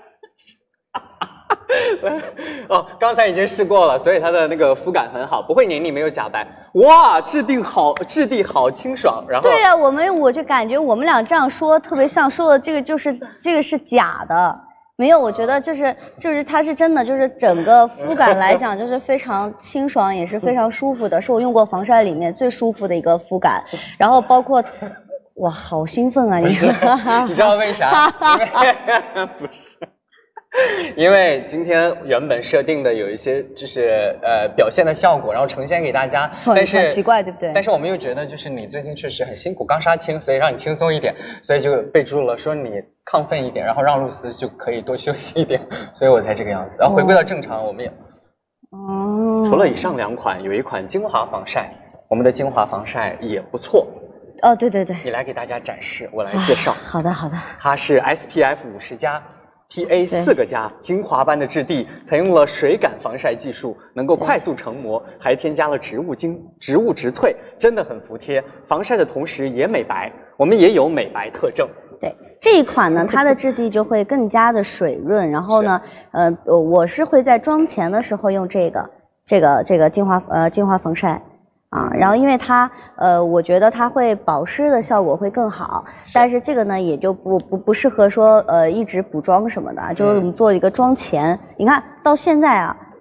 Speaker 2: 刚才已经试过了，所以它的那个肤感很好，不会黏腻，没有假白。哇，质地好清爽。然后对
Speaker 1: 呀，我就感觉我们俩这样说特别像说的这个是假的。没有，我觉得就是它是真的，就是整个肤感来讲就是非常清爽，也是非常舒服的，是我用过防晒里面最舒服的一个肤感。然后包括，哇，好兴奋啊！你说，
Speaker 2: 你知道为啥？不是。因为今天原本设定的有一些就是表现的效果，然后呈现给大家，但是
Speaker 1: 很奇怪，对不对？
Speaker 2: 但是我们又觉得就是你最近确实很辛苦，刚杀青，所以让你轻松一点，所以就备注了说你亢奋一点，然后让露丝就可以多休息一点，所以我才这个样子。然后回归到正常，我们也除了以上2款，有一款精华防晒，我们的精华防晒也不错。
Speaker 1: 对对对，
Speaker 2: 你来给大家展示，我来介绍。
Speaker 1: 好的好的，
Speaker 2: 它是 SPF 50+。PA4个加，精华般的质地，采用了水感防晒技术，能够快速成膜，还添加了植物植萃，真的很服帖。防晒的同时也美白，我们也有美白特征。
Speaker 1: 对这一款呢，它的质地就会更加的水润。然后呢，我是会在妆前的时候用这个精华防晒。然后因为它我觉得它会保湿的效果会更好，但是这个呢也就不适合说一直补妆什么的，就是我们做一个妆前，你看到现在啊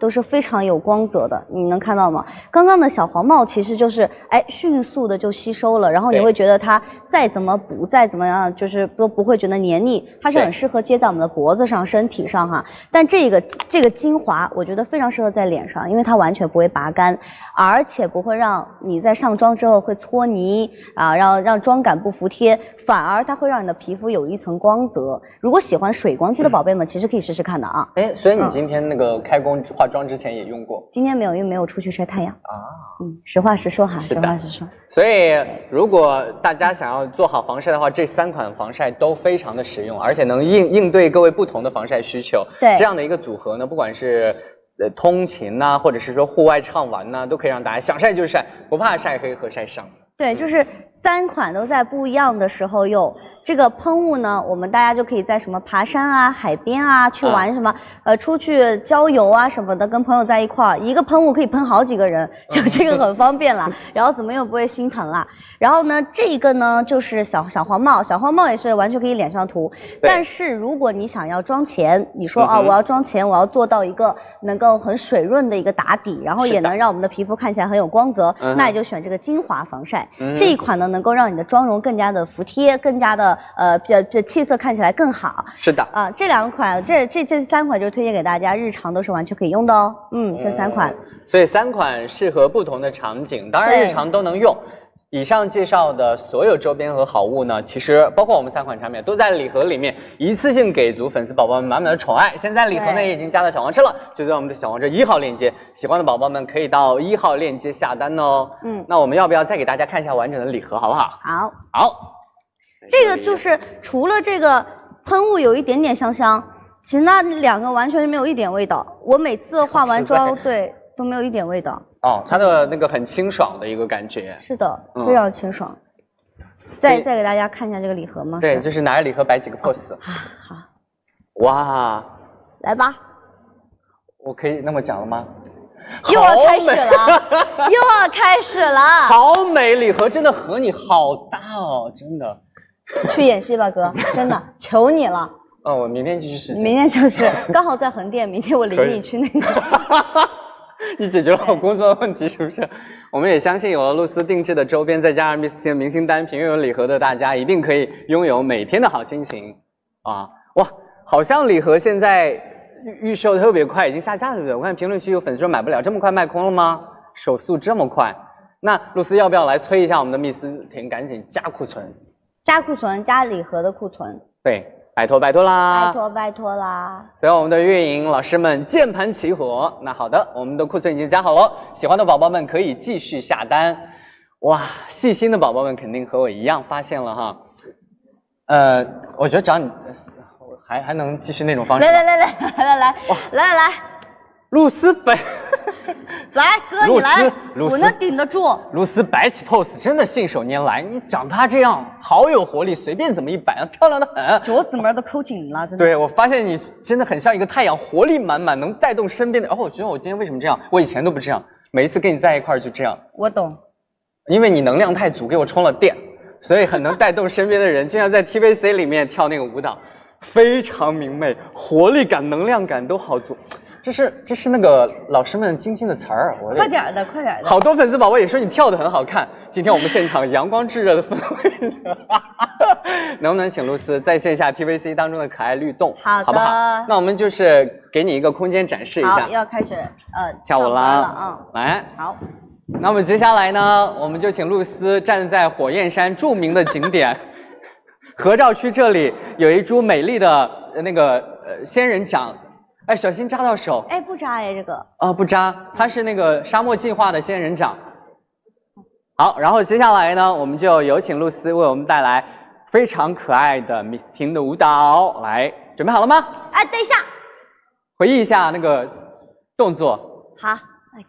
Speaker 1: 都是非常有光泽的，你能看到吗？刚刚的小黄帽其实就是迅速的就吸收了，然后你会觉得它再怎么补再怎么样，就是都不会觉得黏腻，它是很适合接在我们的脖子上、身体上哈。但这个精华，我觉得非常适合在脸上，因为它完全不会拔干，而且不会让你在上妆之后会搓泥啊，让妆感不服帖，反而它会让你的皮肤有一层光泽。如果喜欢水光肌的宝贝们，其实可以试试看的啊。
Speaker 2: 所以你今天那个开工化妆之前也用过？今
Speaker 1: 天没有，因为没有出去晒太阳啊。实话实说哈，实话实说。
Speaker 2: 所以如果大家想要做好防晒的话，这3款防晒都非常的实用，而且能应对各位不同的防晒需求。对，这样的一个组合呢，不管是通勤呐，或者是说户外畅玩呐，都可以让大家想晒就晒，不怕晒黑和晒伤。
Speaker 1: 对，就是3款都在不一样的时候用。这个喷雾呢，我们大家就可以在什么爬山啊、海边啊去玩什么，出去郊游啊什么的，跟朋友在一块儿，一个喷雾可以喷好几个人，就这个很方便啦。然后怎么又不会心疼啦？然后呢，这个呢就是小黄帽，小黄帽也是完全可以脸上涂。但是如果你想要妆前，你说我要妆前，我要做到一个能够很水润的一个打底，然后也能让我们的皮肤看起来很有光泽，那你就选这个精华防晒。这一款呢，能够让你的妆容更加的服帖，更加的比气色看起来更好。
Speaker 2: 是的
Speaker 1: 啊，这2款，这3款就推荐给大家，日常都是完全可以用的哦。这3款，
Speaker 2: 所以3款适合不同的场景，当然日常都能用。以上介绍的所有周边和好物呢，其实包括我们3款产品都在礼盒里面一次性给足粉丝宝宝们满满的宠爱。现在礼盒呢也已经加到小黄车了，就在我们的小黄车1号链接，喜欢的宝宝们可以到1号链接下单哦。那我们要不要再给大家看一下完整的礼盒，好不好？好。
Speaker 1: 这个就是除了这个喷雾有一点点香香，其实那2个完全是没有一点味道。我每次化完妆，都没有一点味道。
Speaker 2: 它的那个很清爽的一个感觉。
Speaker 1: 是的，非常清爽。再给大家看一下这个礼盒吗？
Speaker 2: 对，就是拿着礼盒摆几个 pose。
Speaker 1: 好。
Speaker 2: 哇，
Speaker 1: 来吧。
Speaker 2: 我可以那么讲了吗？
Speaker 1: 又要开始了，又要开始了。
Speaker 2: 好美，礼盒真的和你好搭哦，真的。
Speaker 1: 去演戏吧，哥，真的，求你了。
Speaker 2: 我明天继续实践。
Speaker 1: 明天就是刚好在横店，明天我领你去那个。
Speaker 2: 你解决了我工作的问题是不是？我们也相信有了露丝定制的周边，再加上 Miss 天明星单品，拥有礼盒的大家一定可以拥有每天的好心情啊！哇，好像礼盒现在预售特别快，已经下架了，对不对？我看评论区有粉丝说买不了，这么快卖空了吗？手速这么快？那露丝要不要来催一下我们的 Miss 天，赶紧加库存？
Speaker 1: 加库存，加礼盒的库存。
Speaker 2: 对，拜托拜托啦！
Speaker 1: 拜托啦！
Speaker 2: 所以我们的运营老师们键盘齐活。那好的，我们的库存已经加好了，喜欢的宝宝们可以继续下单。哇，细心的宝宝们肯定和我一样发现了哈。我觉得只要你还能继续那种方式。
Speaker 1: 来，
Speaker 2: 露丝摆。
Speaker 1: 来，哥你来，我能顶得住。
Speaker 2: 露丝摆起 pose 真的信手拈来，你长她这样好有活力，随便怎么一摆，漂亮的很，
Speaker 1: 脚趾门都抠紧了，真的。
Speaker 2: 对，我发现你真的很像一个太阳，活力满满，能带动身边的。我觉得我今天为什么这样？我以前都不这样，每一次跟你在一块儿就这样。
Speaker 1: 我懂，
Speaker 2: 因为你能量太足，给我充了电，所以很能带动身边的人，就像在 TVC 里面跳那个舞蹈，非常明媚，活力感、能量感都好足。这是那个老师们精心的词儿，
Speaker 1: 快点的。
Speaker 2: 好多粉丝宝宝也说你跳得很好看。今天我们现场阳光炙热的氛围，能不能请露丝在线下 TVC 当中的可爱律动，好不好？那我们就是给你一个空间展示一下。
Speaker 1: 好，要开始
Speaker 2: 跳舞啦，来。
Speaker 1: 好，
Speaker 2: 那么接下来呢，我们就请露丝站在火焰山著名的景点合照区，这里有一株美丽的那个仙人掌。小心扎到手。
Speaker 1: 不扎这个。
Speaker 2: 不扎，它是那个沙漠进化的仙人掌。好，然后接下来呢，我们就有请露丝为我们带来非常可爱的 Miss 婷的舞蹈。来，准备好了吗？
Speaker 1: 等一下，
Speaker 2: 回忆一下那个动作。
Speaker 1: 好 ，OK。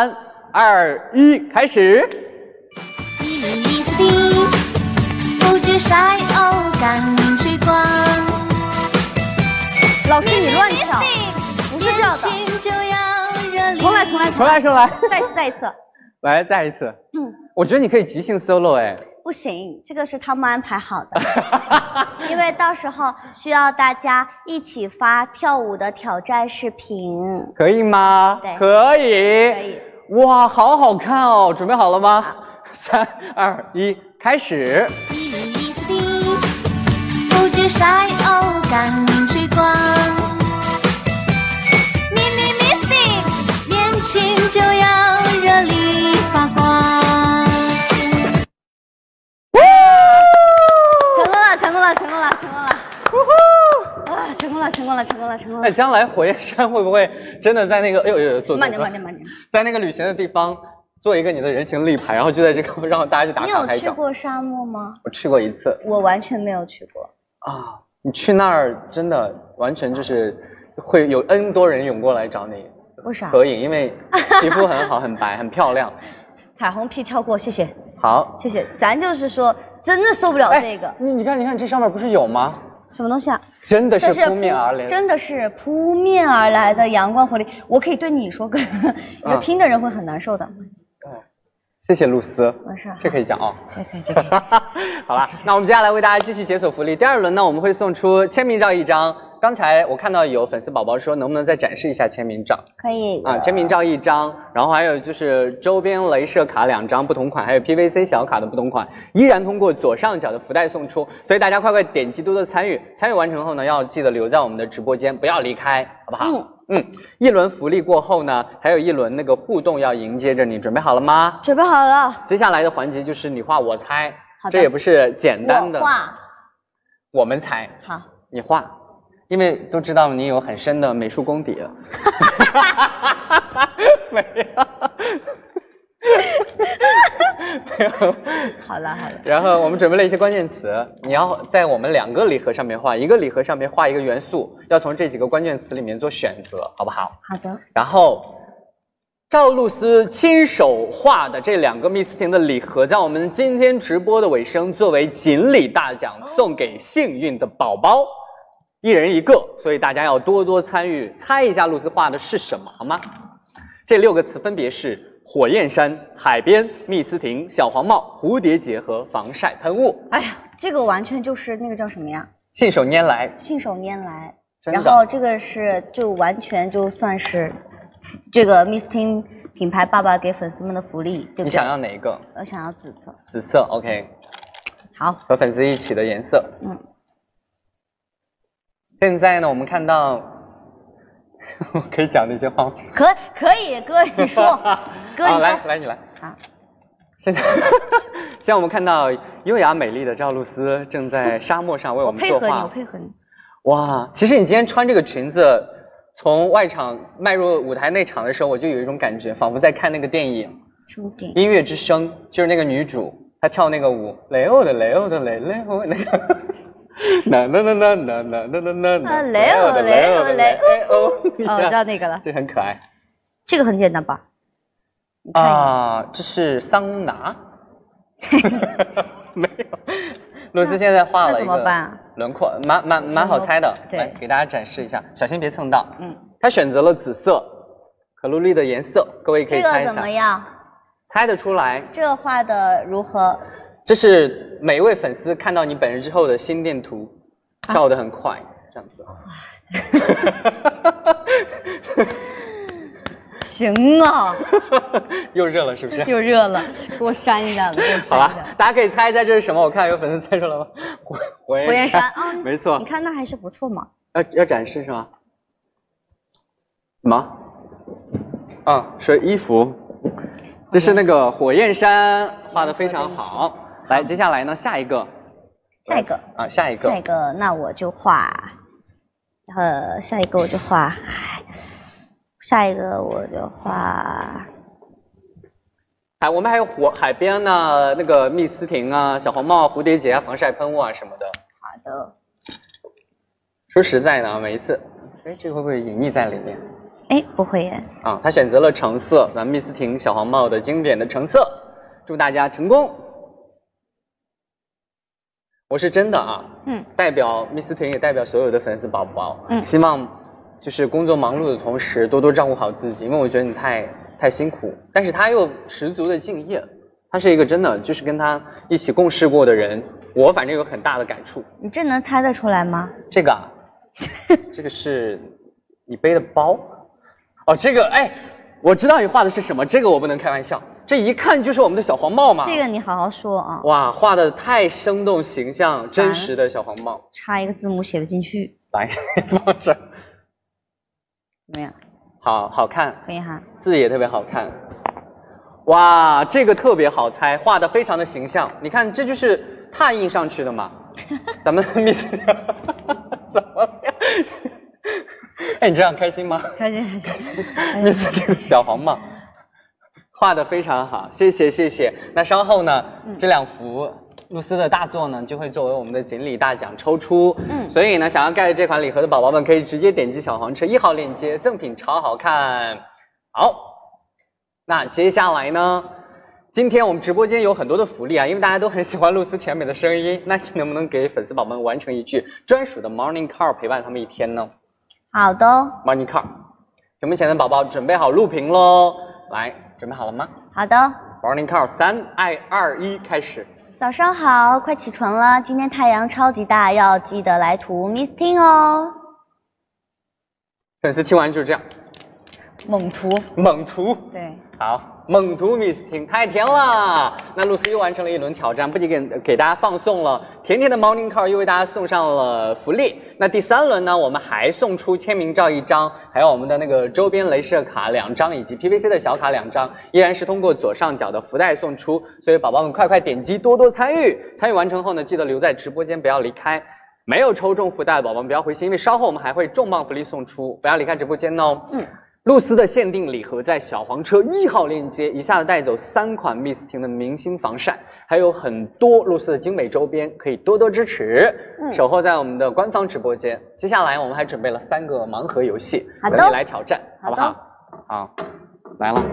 Speaker 2: 3、2、1，开始。
Speaker 3: Miss 婷，不觉晒赶追光。
Speaker 1: 老师，你乱跳，不是这样的。重来。
Speaker 2: 再一次。
Speaker 1: 来，再一次。
Speaker 2: 我觉得你可以即兴 solo
Speaker 1: 不行，这个是他们安排好的，因为到时候需要大家一起发跳舞的挑战视频，
Speaker 2: 可以吗？
Speaker 1: 对，
Speaker 2: 可以。
Speaker 1: 可以。
Speaker 2: 哇，好好看哦！准备好了吗？3、2、1，开始。
Speaker 3: 不知晒欧感追光。年轻就要热力发光。
Speaker 1: 成功了！啊，成功了！
Speaker 2: 那将来火焰山会不会真的在那个坐
Speaker 1: 慢点，
Speaker 2: 在那个旅行的地方做一个你的人形立牌，然后就在这个让大家去打卡拍照。
Speaker 1: 你有去过沙漠吗？
Speaker 2: 我去过1次。我
Speaker 1: 完全没有去过。
Speaker 2: 啊，你去那儿真的完全就是会有 N 多人涌过来找你。
Speaker 1: 为啥？
Speaker 2: 合影，因为皮肤很好，很白，很漂亮。
Speaker 1: 彩虹屁跳过，谢谢。
Speaker 2: 好，
Speaker 1: 谢谢。咱就是说，真的受不了这个。
Speaker 2: 你看，这上面不是有吗？
Speaker 1: 什么东西啊？
Speaker 2: 真的是扑面而来，
Speaker 1: 真的是扑面而来的阳光活力。我可以对你说个，有听的人会很难受的。
Speaker 2: 谢谢露丝。
Speaker 1: 没事，
Speaker 2: 这可以讲哦。
Speaker 1: 这可以。
Speaker 2: 好了，那我们接下来为大家继续解锁福利。第2轮呢，我们会送出签名照1张。刚才我看到有粉丝宝宝说，能不能再展示一下签名照？
Speaker 1: 可以
Speaker 2: 啊，签名照1张，然后还有就是周边镭射卡2张不同款，还有 PVC 小卡的不同款，依然通过左上角的福袋送出。所以大家快点击多多参与，参与完成后呢，要记得留在我们的直播间，不要离开，好不好？1轮福利过后呢，还有1轮那个互动要迎接着你，准备好了吗？
Speaker 1: 准备好了。
Speaker 2: 接下来的环节就是你画我猜，
Speaker 1: 好的，
Speaker 2: 这也不是简单的。
Speaker 1: 我画，
Speaker 2: 我们猜。
Speaker 1: 好，
Speaker 2: 你画。因为都知道你有很深的美术功底了，没有，没有。
Speaker 1: 好了。
Speaker 2: 然后我们准备了一些关键词，你要在我们2个礼盒上面画，1个礼盒上面画1个元素，要从这几个关键词里面做选择，好不好？
Speaker 1: 好的。
Speaker 2: 然后赵露思亲手画的这2个密斯廷的礼盒，在我们今天直播的尾声作为锦鲤大奖送给幸运的宝宝。1人1个，所以大家要多多参与，猜一下露丝画的是什么，好吗？这6个词分别是火焰山、海边、密斯廷、小黄帽、蝴蝶结和防晒喷雾。
Speaker 1: 哎呀，这个完全就是那个叫什么呀？
Speaker 2: 信手拈来。然
Speaker 1: 后这个是就完全就算是这个密斯廷品牌爸爸给粉丝们的福利，对不对？
Speaker 2: 你想要哪一个？
Speaker 1: 我想要紫色。
Speaker 2: 紫色 ，OK。
Speaker 1: 好，
Speaker 2: 和粉丝一起的颜色。现在呢，我们看到，我可以讲那些话吗？
Speaker 1: 可以，哥你说，哥你说，
Speaker 2: 来你来。好。现在我们看到优雅美丽的赵露思正在沙漠上为我们作画。
Speaker 1: 我配合你。
Speaker 2: 哇，其实你今天穿这个裙子，从外场迈入舞台内场的时候，我就有一种感觉，仿佛在看那个电影。
Speaker 1: 什么电影？
Speaker 2: 音乐之声，就是那个女主她跳那个舞，雷欧的那个。那雷欧，
Speaker 1: 我知道那个了，
Speaker 2: 这很可爱。
Speaker 1: 这个很简单吧？
Speaker 2: 啊，这是桑拿。没有，露丝现在画了一个轮廓，蛮好猜的。来给大家展示一下，小心别蹭到。他选择了紫色，可露丽的颜色，各位可以猜一下。
Speaker 1: 这个怎么样？
Speaker 2: 猜得出来。
Speaker 1: 这个画的如何？
Speaker 2: 这是每一位粉丝看到你本人之后的心电图，跳得很快，这样子。
Speaker 1: 行啊，
Speaker 2: 又热了是不是？
Speaker 1: 又热了，给我扇一下子，
Speaker 2: 好吧，大家可以猜一猜这是什么？我看有粉丝猜出来吗？火焰山啊，没错。
Speaker 1: 你看那还是不错嘛。
Speaker 2: 要展示是吗？什么？是衣服。这是那个火焰山，画得非常好。来，接下来呢，下一个，下一个，
Speaker 1: 那我就画，下一个我就画，
Speaker 2: 我们还有海边呢，那个密斯廷啊，小黄帽、蝴蝶结啊，防晒喷雾啊什么的。
Speaker 1: 好的。
Speaker 2: 说实在的，每一次，这个会不会隐匿在里面？
Speaker 1: 不会耶。
Speaker 2: 他选择了橙色，咱们密斯廷小黄帽的经典的橙色，祝大家成功。我是真的代表密斯廷，也代表所有的粉丝宝宝，希望就是工作忙碌的同时，多多照顾好自己，因为我觉得你太辛苦，但是他又十足的敬业， 他是一个真的就是跟他一起共事过的人，我反正有很大的感触。
Speaker 1: 你这能猜得出来吗？
Speaker 2: 这个啊，这个是你背的包。哦，这个哎，我知道你画的是什么，这个我不能开玩笑，这一看就是我们的小黄帽嘛。
Speaker 1: 这个你好好说啊。
Speaker 2: 哇，画的太生动形象，真实的小黄帽。
Speaker 1: 差一个字母写不进去。
Speaker 2: 来，放这。
Speaker 1: 怎么样？
Speaker 2: 好看。
Speaker 1: 可以哈。字
Speaker 2: 也特别好看。哇，这个特别好猜，画的非常的形象。你看，这就是拓印上去的嘛。咱们Miss 怎么样？哎，你这样开心吗？
Speaker 1: 开心。
Speaker 2: Miss 这个小黄帽画的非常好，谢谢。那稍后呢，这2幅露丝的大作呢，就会作为我们的锦鲤大奖抽出。所以呢，想要盖这款礼盒的宝宝们，可以直接点击小黄车1号链接，赠品超好看。好，那接下来呢，今天我们直播间有很多的福利啊，因为大家都很喜欢露丝甜美的声音，那你能不能给粉丝宝宝们完成一句专属的 Morning Call 陪伴他们一天呢？
Speaker 1: 好的。
Speaker 2: Morning Call， 屏幕前的宝宝准备好录屏喽，来，准备好了吗？
Speaker 1: 好的。
Speaker 2: Morning Call 3、2、1，开始。
Speaker 1: 早上好，快起床了，今天太阳超级大，要记得来涂 Miss Ting 哦。
Speaker 2: 粉丝听完就是这样，
Speaker 1: 猛涂。对，
Speaker 2: 好，猛涂 Miss Ting 太甜了。那露丝又完成了一轮挑战，不仅给大家放送了甜甜的 Morning Call， 又为大家送上了福利。那第3轮呢，我们还送出签名照1张，还有我们的那个周边镭射卡2张，以及 PVC 的小卡2张，依然是通过左上角的福袋送出。所以宝宝们快点击，多多参与。参与完成后呢，记得留在直播间，不要离开。没有抽中福袋的宝宝们不要回心，因为稍后我们还会重磅福利送出，不要离开直播间哦。露丝的限定礼盒在小黄车1号链接，一下子带走3款 Miss Ting 的明星防晒，还有很多露丝的精美周边，可以多多支持。守候在我们的官方直播间。接下来我们还准备了3个盲盒游戏，等你来挑战，好不好？好，来了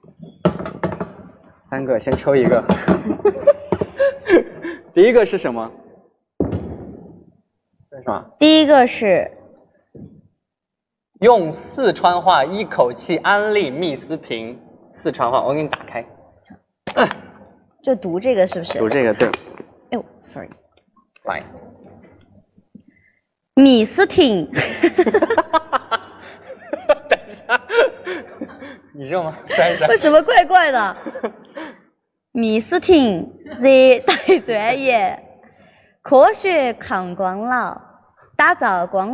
Speaker 2: ，3个，先抽一个。第一个是什么？是什么？
Speaker 1: 第一个是。
Speaker 2: 用四川话一口气安利蜜丝瓶，四川话我给你打开，
Speaker 1: 就读这个是不是？
Speaker 2: 读这个对。
Speaker 1: 哎呦 ，sorry。
Speaker 2: 来，
Speaker 1: 蜜丝瓶。
Speaker 2: 等一下，你热吗？闪一闪。
Speaker 1: 为什么怪怪的？蜜丝瓶热带专业，科学抗光老，打造光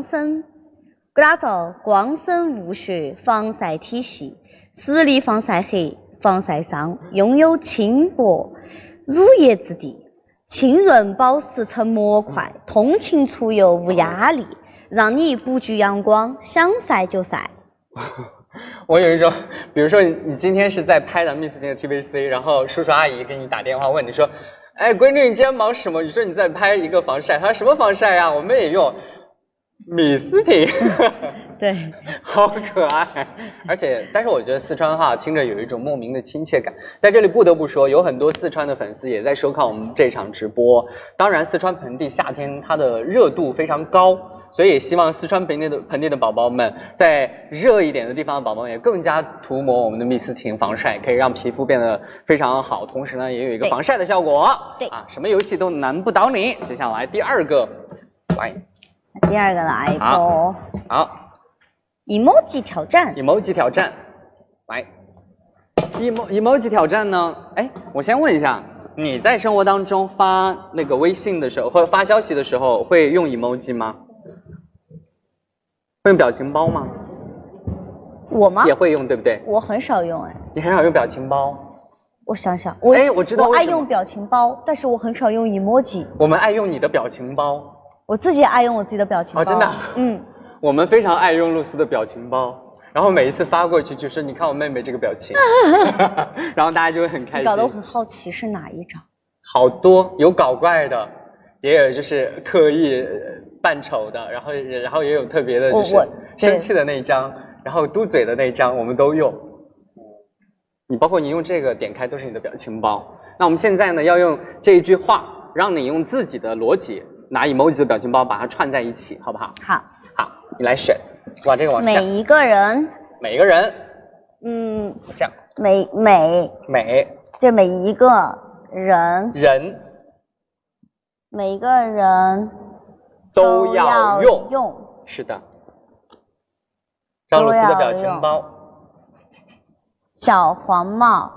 Speaker 1: 生物学防晒体系，实力防晒黑、防晒伤，拥有轻薄乳液质地，浸润保湿成模块，通勤出游无压力，让你不惧阳光，想晒就晒。
Speaker 2: 我有一种，比如说你今天是在拍咱们 Miss Ting 的 TVC， 然后叔叔阿姨给你打电话问你说，哎，闺女你今天忙什么？你说你在拍一个防晒，他说什么防晒呀？我们也用。Miss Ting，
Speaker 1: 对，
Speaker 2: 好可爱，但是我觉得四川话听着有一种莫名的亲切感。在这里不得不说，有很多四川的粉丝也在收看我们这场直播。当然，四川盆地夏天它的热度非常高，所以也希望四川盆地的宝宝们，在热一点的地方的宝宝们也更加涂抹我们的Miss Ting防晒，可以让皮肤变得非常好，同时呢也有一个防晒的效果。对啊，什么游戏都难不倒你。接下来第2个，来。
Speaker 1: 第2个来一个，
Speaker 2: 好
Speaker 1: ，emoji 挑战
Speaker 2: ，emoji 挑战，来 ，emoji 挑战呢？哎，我先问一下，你在生活当中发那个微信的时候，或者发消息的时候，会用 emoji 吗？会用表情包吗？
Speaker 1: 我吗？
Speaker 2: 也会用，对不对？
Speaker 1: 我很少用，哎。
Speaker 2: 你很少用表情包？
Speaker 1: 我想想，
Speaker 2: 我知道，
Speaker 1: 我爱用表情包，但是我很少用 emoji。
Speaker 2: 我们爱用你的表情包。
Speaker 1: 我自己也爱用我自己的表情包。
Speaker 2: 真的？我们非常爱用露丝的表情包，然后每一次发过去就说你看我妹妹这个表情，然后大家就会很开心。
Speaker 1: 搞得我很好奇是哪一张。
Speaker 2: 好多，有搞怪的，也有就是刻意扮丑的，然后也有特别的就是生气的那一张，然后嘟嘴的那一张，我们都用。包括你用这个点开都是你的表情包。那我们现在呢要用这一句话，让你用自己的逻辑。拿 emoji 的表情包把它串在一起，好不好？好，你来选，把这个往下。
Speaker 1: 每一个人，
Speaker 2: 这样。美，
Speaker 1: 这每一个人都要用。
Speaker 2: 是的。赵露思的表情包。
Speaker 1: 小黄帽。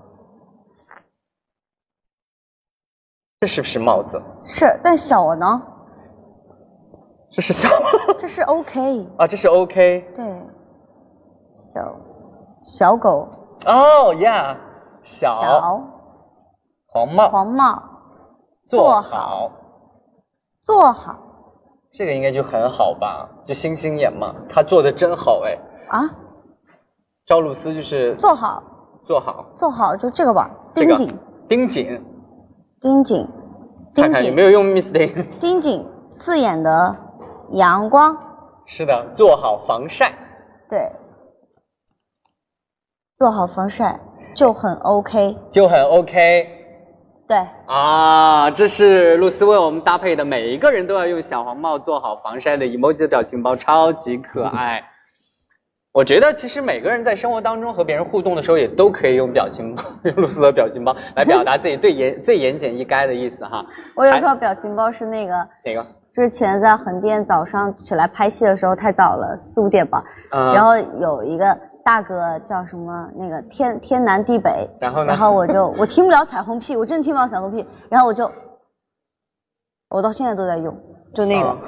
Speaker 2: 这是不是帽子？
Speaker 1: 是，但小呢？
Speaker 2: 这是小。
Speaker 1: 这是 OK。
Speaker 2: 啊，这是 OK。
Speaker 1: 对。小狗。
Speaker 2: 哦呀，小。黄帽。做好。这个应该就很好吧？就星星眼嘛，他做的真好哎。啊？赵露思就是
Speaker 1: 做好就这个吧，盯紧。
Speaker 2: 看看有没有用 Miss 丁。
Speaker 1: 盯紧刺眼的阳光。
Speaker 2: 是的，做好防晒。
Speaker 1: 对，做好防晒就很 OK。对
Speaker 2: 啊，这是露丝为我们搭配的，每一个人都要用小黄帽做好防晒的 emoji 的表情包，超级可爱。我觉得其实每个人在生活当中和别人互动的时候，也都可以用表情包，用露丝的表情包来表达自己最言简意赅的意思哈。
Speaker 1: 我有一个表情包是那个
Speaker 2: 哪个？
Speaker 1: 之前在横店早上起来拍戏的时候太早了，4、5点吧，然后有一个大哥叫什么那个天南地北，
Speaker 2: 然后呢？
Speaker 1: 然后我听不了彩虹屁，我真的听不了彩虹屁，然后我到现在都在用，就那个。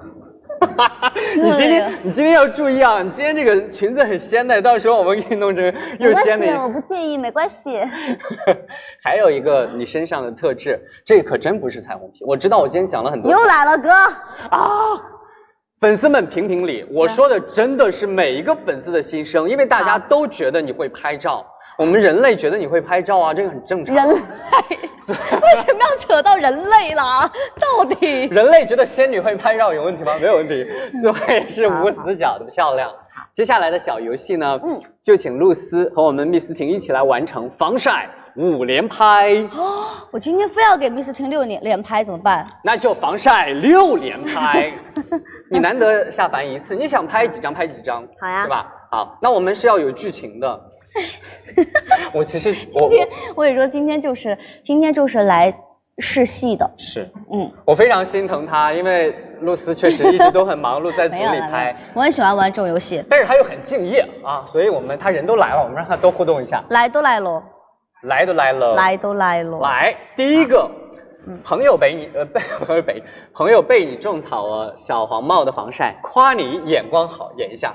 Speaker 2: 你今天要注意啊！你今天这个裙子很仙的，到时候我们给你弄成又仙的。
Speaker 1: 我不介意，没关系。
Speaker 2: 还有一个你身上的特质，这可真不是彩虹屁。我知道我今天讲了很多。
Speaker 1: 又来了哥
Speaker 2: 啊！粉丝们评评理，我说的真的是每一个粉丝的心声，因为大家都觉得你会拍照。我们人类觉得你会拍照啊，这个很正常。
Speaker 1: 人类为什么要扯到人类啦？到底
Speaker 2: 人类觉得仙女会拍照有问题吗？没有问题，最后也是无死角的漂亮。接下来的小游戏呢，就请露丝和我们Miss婷一起来完成防晒5连拍。
Speaker 1: 哦，我今天非要给Miss婷6连拍怎么办？
Speaker 2: 那就防晒6连拍。你难得下凡一次，你想拍几张拍几张，
Speaker 1: 好呀，
Speaker 2: 对吧？好，那我们是要有剧情的。我其实
Speaker 1: 我跟你说，今天就是来试戏的。
Speaker 2: 是，我非常心疼他，因为露丝确实一直都很忙碌，在组里拍。
Speaker 1: 我很喜欢玩这种游戏，
Speaker 2: 但是他又很敬业啊，所以他人都来了，我们让他多互动一下。
Speaker 1: 来都来喽，
Speaker 2: 来都来了，
Speaker 1: 来都来喽。
Speaker 2: 来，第一个，朋友被你种草了小黄帽的防晒，夸你眼光好，演一下。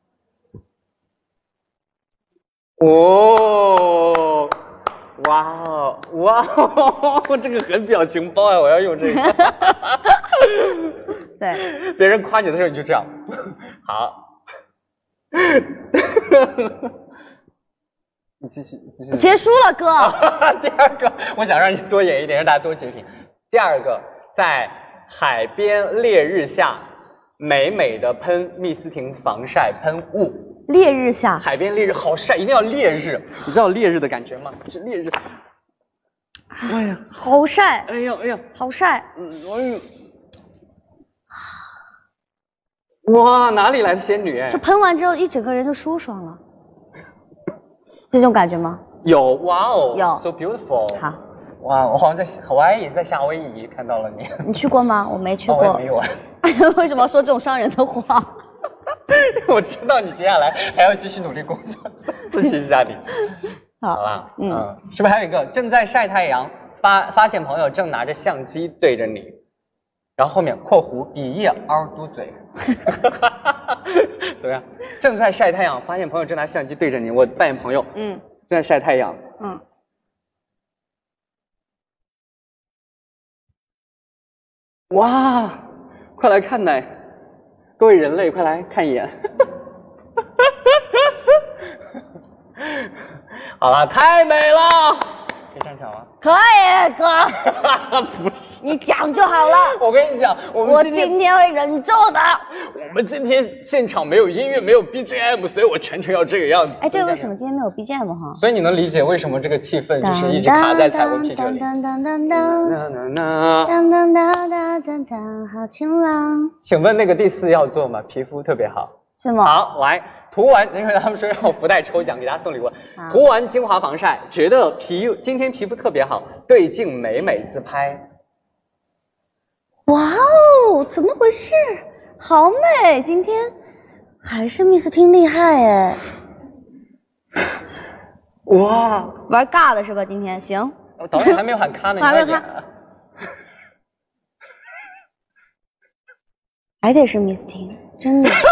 Speaker 2: 哦，哇哦，哇哦，这个很表情包啊！我要用这个。
Speaker 1: 对，
Speaker 2: 别人夸你的时候你就这样。好。你继续。
Speaker 1: 结束了，哥。
Speaker 2: 第二个，我想让你多演一点，让大家多截屏。第二个，在海边烈日下，美美的喷Miss婷防晒喷雾。
Speaker 1: 烈日下，
Speaker 2: 海边烈日好晒，一定要烈日。你知道烈日的感觉吗？是烈日。哎呀，
Speaker 1: 好晒！
Speaker 2: 哎呀，
Speaker 1: 好晒！
Speaker 2: 哇，哪里来的仙女？
Speaker 1: 就喷完之后，一整个人就舒爽了，这种感觉吗？
Speaker 2: 有，哇哦，
Speaker 1: 有
Speaker 2: ，so beautiful。
Speaker 1: 好，
Speaker 2: 哇，我好像在我也在夏威夷看到了你。
Speaker 1: 你去过吗？我没去过。
Speaker 2: 我也没有啊。
Speaker 1: 为什么要说这种伤人的话？
Speaker 2: 我知道你接下来还要继续努力工作，刺激一下你。好吧，是不是还有一个正在晒太阳，发现朋友正拿着相机对着你，然后后面括弧一夜凹嘟嘴，怎么样？正在晒太阳，发现朋友正拿相机对着你，我扮演朋友，正在晒太阳，哇，快来看呐！各位人类，快来看一眼！好了，太美了，可以站起来吗？
Speaker 1: 可以，哥。
Speaker 2: 不是，
Speaker 1: 你讲就好了。
Speaker 2: 我跟你讲，
Speaker 1: 我今天会忍住的。
Speaker 2: 我们今天现场没有音乐，没有 BGM， 所以我全程要这个样子。
Speaker 1: 哎，这个为什么今天没有 BGM 哈？
Speaker 2: 所以你能理解为什么这个气氛就是一直卡在彩虹屁这里。好晴朗。请问那个第4要做吗？皮肤特别好。
Speaker 1: 是吗？
Speaker 2: 好，来涂完，因为他们说让我福袋抽奖，给大家送礼物。涂完精华防晒，觉得今天皮肤特别好，对镜美美自拍。
Speaker 1: 哇哦，怎么回事？好美！今天还是 Miss 听厉害哎。
Speaker 2: 哇，
Speaker 1: 玩尬了是吧？今天行。
Speaker 2: 导演还没有喊咔呢，
Speaker 1: 还没有咔。还得是 Miss 听，真的。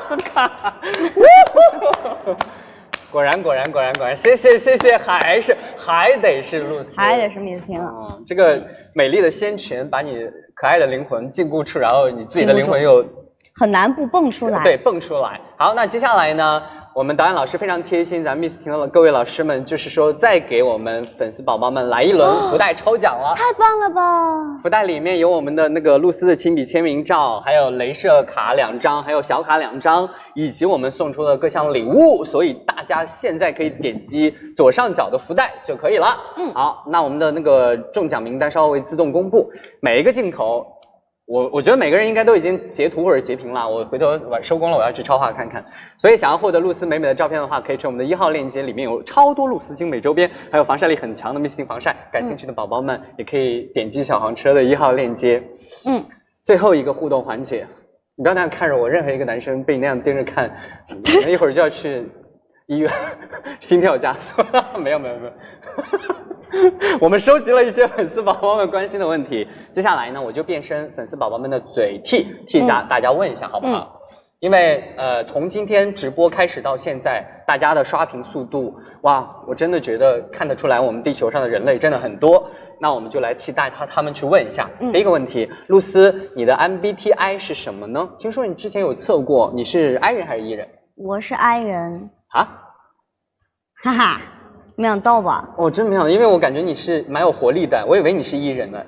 Speaker 2: 果然，谢谢，还得是露丝，
Speaker 1: 还得是 Miss 听啊。
Speaker 2: 这个美丽的仙裙把你可爱的灵魂禁锢住，然后你自己的灵魂又
Speaker 1: 很难不蹦出来。
Speaker 2: 对，蹦出来。好，那接下来呢？我们导演老师非常贴心，咱们 Miss 听的各位老师们，就是说再给我们粉丝宝宝们来一轮福袋抽奖了。
Speaker 1: 太棒了吧！
Speaker 2: 福袋里面有我们的那个露丝的亲笔签名照，还有镭射卡2张，还有小卡2张，以及我们送出的各项礼物。所以大家现在可以点击左上角的福袋就可以了。好，那我们的那个中奖名单稍后会自动公布，每一个镜头。我觉得每个人应该都已经截图或者截屏了，我回头收工了，我要去超话看看。所以想要获得露丝美美的照片的话，可以去我们的1号链接，里面有超多露丝精美周边，还有防晒力很强的 Miss 听防晒。感兴趣的宝宝们也可以点击小黄车的1号链接。最后一个互动环节，你不要那样看着我，任何一个男生被你那样盯着看，一会儿就要去医院，心跳加速。没有。我们收集了一些粉丝宝宝们关心的问题，接下来呢，我就变身粉丝宝宝们的嘴替大家问一下，好不好？因为从今天直播开始到现在，大家的刷屏速度，哇，我真的觉得看得出来，我们地球上的人类真的很多。那我们就来替他们去问一下。第一个问题，露丝，你的 MBTI 是什么呢？听说你之前有测过，你是 I 人还是 E 人？
Speaker 1: 我是 I 人。
Speaker 2: 啊？
Speaker 1: 哈哈。没想到吧？
Speaker 2: 我真没想到，因为我感觉你是蛮有活力的，我以为你是 E 人呢。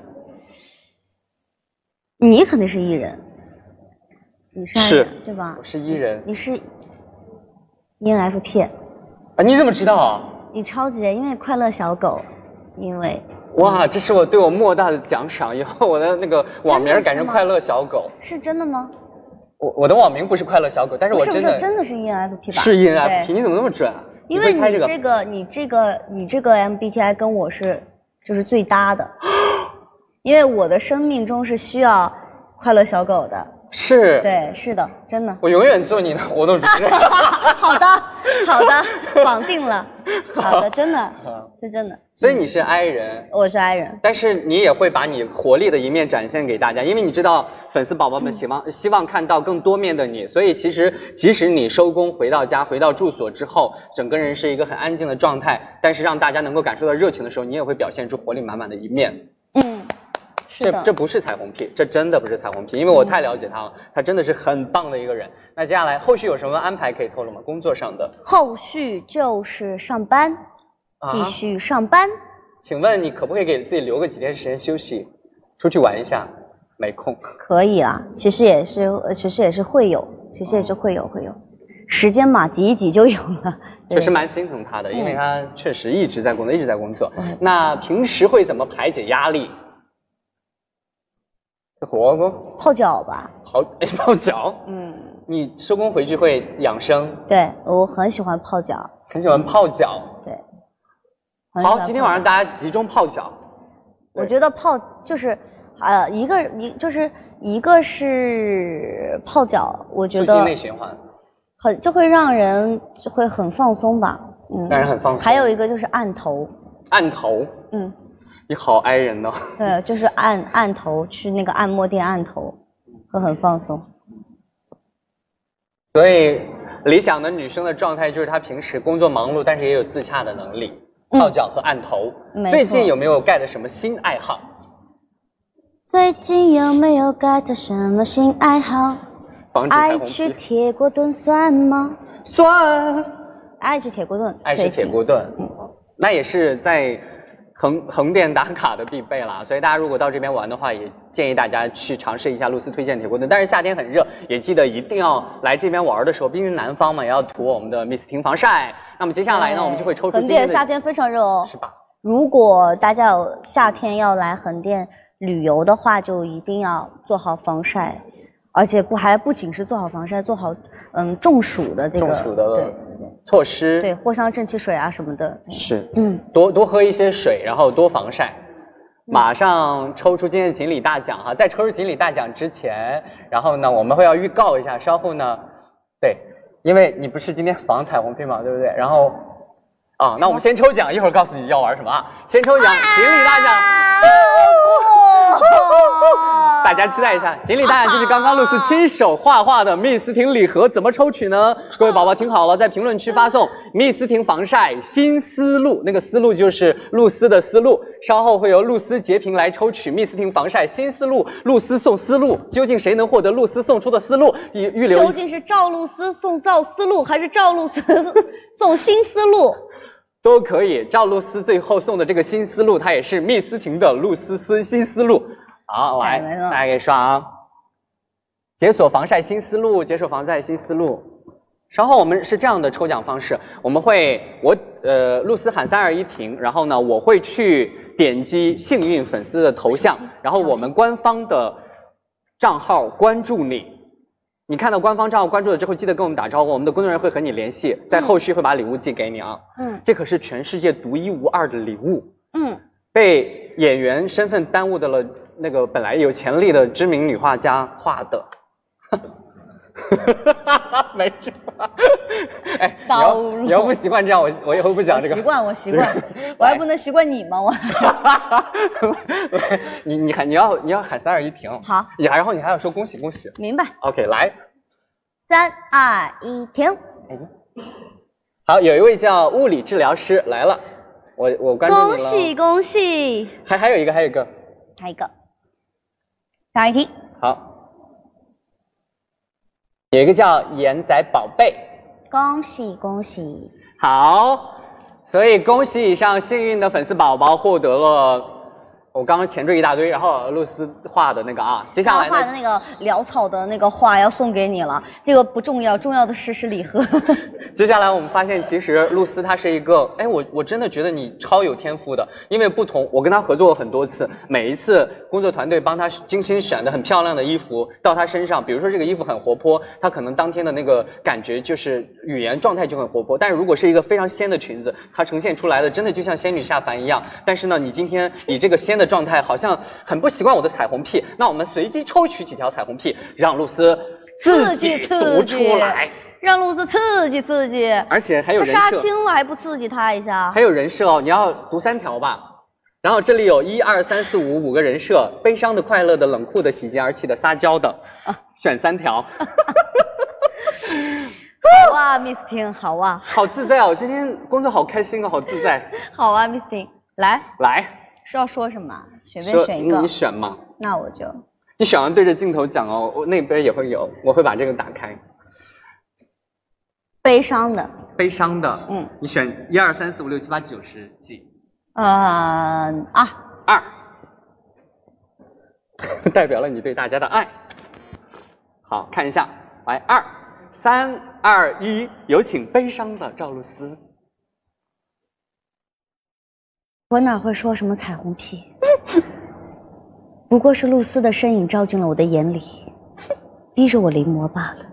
Speaker 1: 你肯定是 E 人，你是 I 人对吧？
Speaker 2: 我是 E 人。
Speaker 1: 你是 ENFP
Speaker 2: 啊？你怎么知道啊？
Speaker 1: 你超级，因为快乐小狗，因为
Speaker 2: 哇，这是我对我莫大的奖赏，以后我的那个网名改成快乐小狗。
Speaker 1: 是真的吗？
Speaker 2: 我的网名不是快乐小狗，但是我真的
Speaker 1: 真的是 ENFP 吧？
Speaker 2: 是 ENFP， 你怎么那么准啊？
Speaker 1: 因为你这个 MBTI 跟我是就是最搭的，因为我的生命中是需要快乐小狗的。
Speaker 2: 是。
Speaker 1: 对，是的，真的。
Speaker 2: 我永远做你的活动主持人。
Speaker 1: 好的，绑定了。好的，真的，是真的。
Speaker 2: 所以你是 I 人，
Speaker 1: 我是 I 人，
Speaker 2: 但是你也会把你活力的一面展现给大家，因为你知道粉丝宝宝们希望看到更多面的你，所以其实即使你收工回到家回到住所之后，整个人是一个很安静的状态，但是让大家能够感受到热情的时候，你也会表现出活力满满的一面。这不是彩虹屁，这真的不是彩虹屁，因为我太了解他了，他真的是很棒的一个人。那接下来后续有什么安排可以透露吗？工作上的？
Speaker 1: 后续就是上班，继续上班。
Speaker 2: 请问你可不可以给自己留个几天时间休息，出去玩一下？没空。可
Speaker 1: 以啊，其实也是会有，时间嘛，挤一挤就有了。
Speaker 2: 确实蛮心疼他的，因为他确实一直在工作，那平时会怎么排解压力？活过
Speaker 1: 泡脚吧。
Speaker 2: 泡脚。你收工回去会养生？对，
Speaker 1: 我很喜欢泡脚。
Speaker 2: 很喜欢泡脚。
Speaker 1: 对。
Speaker 2: 好，今天晚上大家集中泡脚。
Speaker 1: 我觉得泡就是一个是泡脚，我觉得
Speaker 2: 促进内循环，
Speaker 1: 就会让人会很放松吧。
Speaker 2: 让人很放松。
Speaker 1: 还有一个就是按头。
Speaker 2: 按头。你好爱人哦。
Speaker 1: 对，就是按头，去那个按摩店按头，会很放松。
Speaker 2: 所以理想的女生的状态就是她平时工作忙碌，但是也有自洽的能力。泡脚和按头。最近有没有盖的什么新爱好？
Speaker 1: 最近有没有盖的什么新爱好？爱吃铁锅炖算吗？
Speaker 2: 算。
Speaker 1: 爱吃铁锅炖。
Speaker 2: 爱吃铁锅炖。那也是在横店打卡的必备啦，所以大家如果到这边玩的话，也建议大家去尝试一下露丝推荐铁锅炖。但是夏天很热，也记得一定要来这边玩的时候，毕竟南方嘛，也要涂我们的 Miss 听防晒。那么接下来呢，我们就会抽出今天的。横店
Speaker 1: 夏天非常热哦，
Speaker 2: 是吧？
Speaker 1: 如果大家有夏天要来横店旅游的话，就一定要做好防晒，而且不仅是做好防晒，做好中暑的这个
Speaker 2: 中暑的
Speaker 1: 对
Speaker 2: 措施，
Speaker 1: 对，藿香正气水啊什么的。
Speaker 2: 是，多喝一些水，然后多防晒。马上抽出今天的锦鲤大奖哈，在抽出锦鲤大奖之前，然后呢，我们会要预告一下，稍后呢，对，因为你不是今天防彩虹屁嘛，对不对？然后，啊，那我们先抽奖，一会儿告诉你要玩什么啊。先抽奖，锦鲤大奖。大家期待一下，锦鲤大奖就是刚刚露丝亲手画画的蜜丝婷礼盒，怎么抽取呢？各位宝宝听好了，在评论区发送蜜丝婷防晒新思路，那个思路就是露丝的思路，稍后会由露丝截屏来抽取蜜丝婷防晒新思路，露丝送思路，究竟谁能获得露丝送出的思路？预留
Speaker 1: 究竟是赵露思送赵思路，还是赵露思送新思路？
Speaker 2: 都可以，赵露思最后送的这个新思路，它也是蜜丝婷的露丝新思路。好，来，大家给刷啊！解锁防晒新思路，解锁防晒新思路。稍后我们是这样的抽奖方式，我们会露丝喊3、2、1停，然后呢，我会去点击幸运粉丝的头像，然后我们官方的账号关注你。你看到官方账号关注了之后，记得跟我们打招呼，我们的工作人员会和你联系，在后续会把礼物寄给你啊。这可是全世界独一无二的礼物。被演员身份耽误的了。那个本来有潜力的知名女画家画的，没事。哎，你要不习惯这样，我以后不讲这个。
Speaker 1: 我习惯，我还不能习惯你吗？我。
Speaker 2: 你要喊3、2、1停。
Speaker 1: 好。
Speaker 2: 然后你还要说恭喜恭喜。
Speaker 1: 明白。
Speaker 2: OK， 来。
Speaker 1: 3、2、1停。
Speaker 2: 好，有一位叫物理治疗师来了，我关注你了。
Speaker 1: 恭喜恭喜。
Speaker 2: 还有一个。
Speaker 1: 还有一个。3、2、1停。
Speaker 2: 好。有一个叫盐仔宝贝，
Speaker 1: 恭喜恭喜！
Speaker 2: 好，所以恭喜以上幸运的粉丝宝宝获得了我刚刚前缀一大堆，然后露丝画的那个啊，接下来
Speaker 1: 画的那个潦草的那个画要送给你了，这个不重要，重要的是礼盒。
Speaker 2: 接下来我们发现，其实露丝她是一个，哎，我真的觉得你超有天赋的，因为我跟她合作过很多次，每一次工作团队帮她精心选的很漂亮的衣服到她身上，比如说这个衣服很活泼，她可能当天的那个感觉就是语言状态就很活泼，但是如果是一个非常仙的裙子，它呈现出来的真的就像仙女下凡一样。但是呢，你今天以这个仙的状态，好像很不习惯我的彩虹屁，那我们随机抽取几条彩虹屁，让露丝自己读出来。
Speaker 1: 让露丝刺激，
Speaker 2: 而且还有人设，
Speaker 1: 他杀青了还不刺激他一下？
Speaker 2: 还有人设哦，你要读3条吧。然后这里有1、2、3、4、5个人设，悲伤的、快乐的、冷酷的、喜极而泣的、撒娇的，选3条。
Speaker 1: 好啊 ，Miss 婷，好啊，
Speaker 2: 好自在哦，今天工作好开心哦，好自在。
Speaker 1: 好啊 ，Miss 婷，来，
Speaker 2: 是
Speaker 1: 要说什么？随便选一个。
Speaker 2: 你选嘛。
Speaker 1: 那我就。
Speaker 2: 你选完对着镜头讲哦，我那边也会有，我会把这个打开。
Speaker 1: 悲伤的，
Speaker 2: 你选1、2、3、4、5、6、7、8、9、10几
Speaker 1: ？2，
Speaker 2: 代表了你对大家的爱。好，看一下，来2、3、2、1，有请悲伤的赵露思。
Speaker 1: 我哪会说什么彩虹屁？不过是露丝的身影照进了我的眼里，逼着我临摹罢了。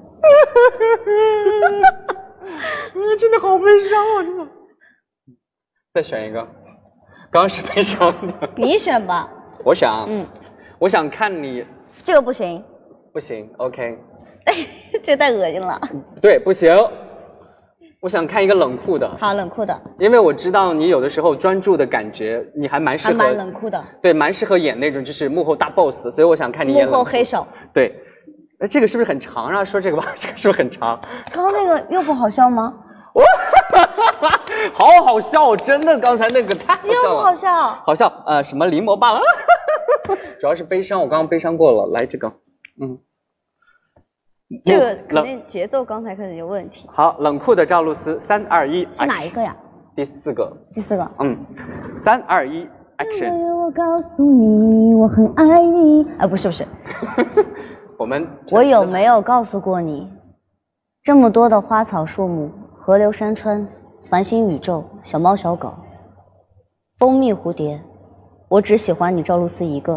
Speaker 2: 真的好悲伤啊！真的。再选一个，刚刚是悲伤的。
Speaker 1: 你选吧。
Speaker 2: 我选啊。我想看你。
Speaker 1: 这个不行。
Speaker 2: 不行 ，OK。
Speaker 1: 这太恶心了。
Speaker 2: 对，不行。我想看一个冷酷的。
Speaker 1: 好，冷酷的。因
Speaker 2: 为我知道你有的时候专注的感觉，你还蛮适合。
Speaker 1: 蛮冷酷的。对，
Speaker 2: 蛮适合演那种就是幕后大 boss 的，所以我想看你演
Speaker 1: 幕后黑手。
Speaker 2: 对。这个是不是很长啊？说这个吧，这个是不是很长？
Speaker 1: 刚刚那个又不好笑吗？
Speaker 2: 好好笑，真的，刚才那个太好笑了。
Speaker 1: 又不好笑。
Speaker 2: 好笑，什么临摹罢了。主要是悲伤，我刚刚悲伤过了。来这个，
Speaker 1: 这个肯定节奏刚才可能有问题。
Speaker 2: 好，冷酷的赵露思，3、2、1，
Speaker 1: 是哪一个呀？
Speaker 2: 第4个。
Speaker 1: 第4个。
Speaker 2: 3、2、1 ，Action。
Speaker 1: 我告诉你，我很爱你。不是。我有没有告诉过你，这么多的花草树木、河流山川、繁星宇宙、小猫小狗、蜂蜜蝴蝶，我只喜欢你赵露思一个。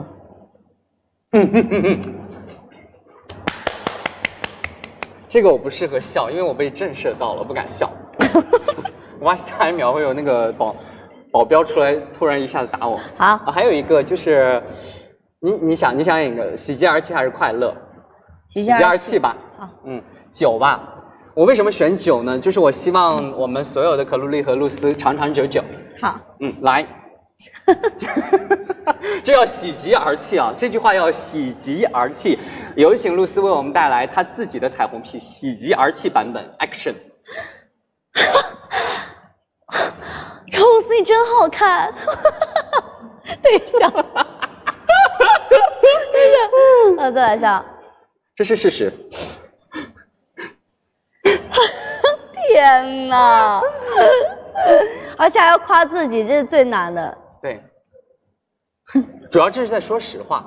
Speaker 2: 这个我不适合笑，因为我被震慑到了，不敢笑。我怕下一秒会有那个保镖出来，突然一下子打我。
Speaker 1: 好，
Speaker 2: 还有一个就是，你想一个喜极而泣还是快乐？喜极而泣吧。
Speaker 1: 好，
Speaker 2: 酒吧。我为什么选酒呢？就是我希望我们所有的可露丽和露丝长长久久。
Speaker 1: 好，
Speaker 2: 来。这要喜极而泣啊！这句话要喜极而泣。有请露丝为我们带来她自己的彩虹屁喜极而泣版本 ，Action！
Speaker 1: 周露思你真好看。等一下，再来笑。
Speaker 2: 这是事实。
Speaker 1: 天哪！而且还要夸自己，这是最难的。
Speaker 2: 对，主要这是在说实话。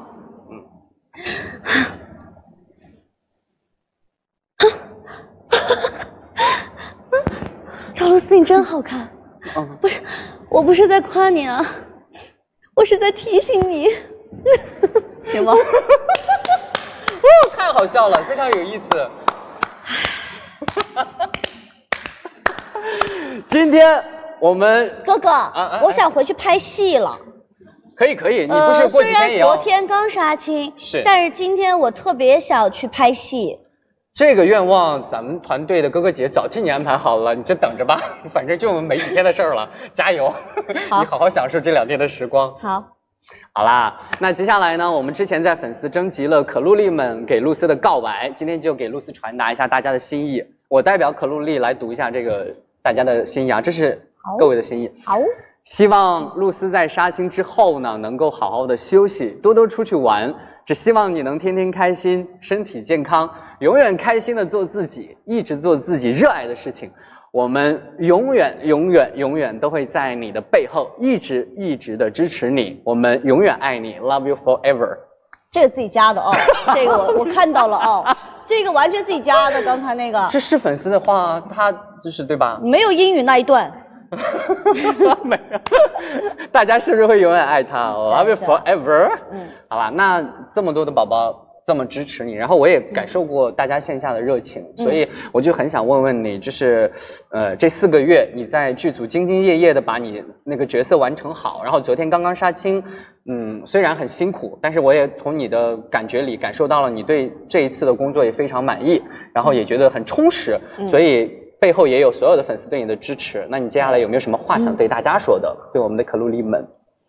Speaker 1: 赵露思，你真好看。不是，我不是在夸你啊，我是在提醒你，行吗？
Speaker 2: 太好笑了，非常有意思。今天我们
Speaker 1: 哥哥，我想回去拍戏了。
Speaker 2: 可以，你不是过几天也要？
Speaker 1: 虽然昨天刚杀青，
Speaker 2: 是，
Speaker 1: 但是今天我特别想去拍戏。
Speaker 2: 这个愿望，咱们团队的哥哥姐早替你安排好了，你就等着吧。反正就没几天的事儿了，加油！你好好享受这2天的时光。好啦，那接下来呢，我们之前在粉丝征集了可露丽们给露丝的告白，今天就给露丝传达一下大家的心意。我代表可露丽来读一下这个大家的心意啊，这是各位的心意。
Speaker 1: 好，
Speaker 2: 希望露丝在杀青之后呢，能够好好的休息，多多出去玩。只希望你能天天开心，身体健康，永远开心的做自己，一直做自己热爱的事情。我们永远都会在你的背后一直的支持你。我们永远爱你 ，Love you forever。
Speaker 1: 这个自己加的哦，这个我看到了哦，这个完全自己加的。刚才那个
Speaker 2: 这是粉丝的话，他就是对吧？
Speaker 1: 没有英语那一段。
Speaker 2: 没有，大家是不是会永远爱他 ？Love you forever。好吧，那这么多的宝宝这么支持你，然后我也感受过大家线下的热情，所以我就很想问问你，就是这4个月你在剧组兢兢业业的把你那个角色完成好，然后昨天刚刚杀青，虽然很辛苦，但是我也从你的感觉里感受到了你对这一次的工作也非常满意，然后也觉得很充实，所以背后也有所有的粉丝对你的支持。那你接下来有没有什么话想对大家说的？对我们的可露丽们？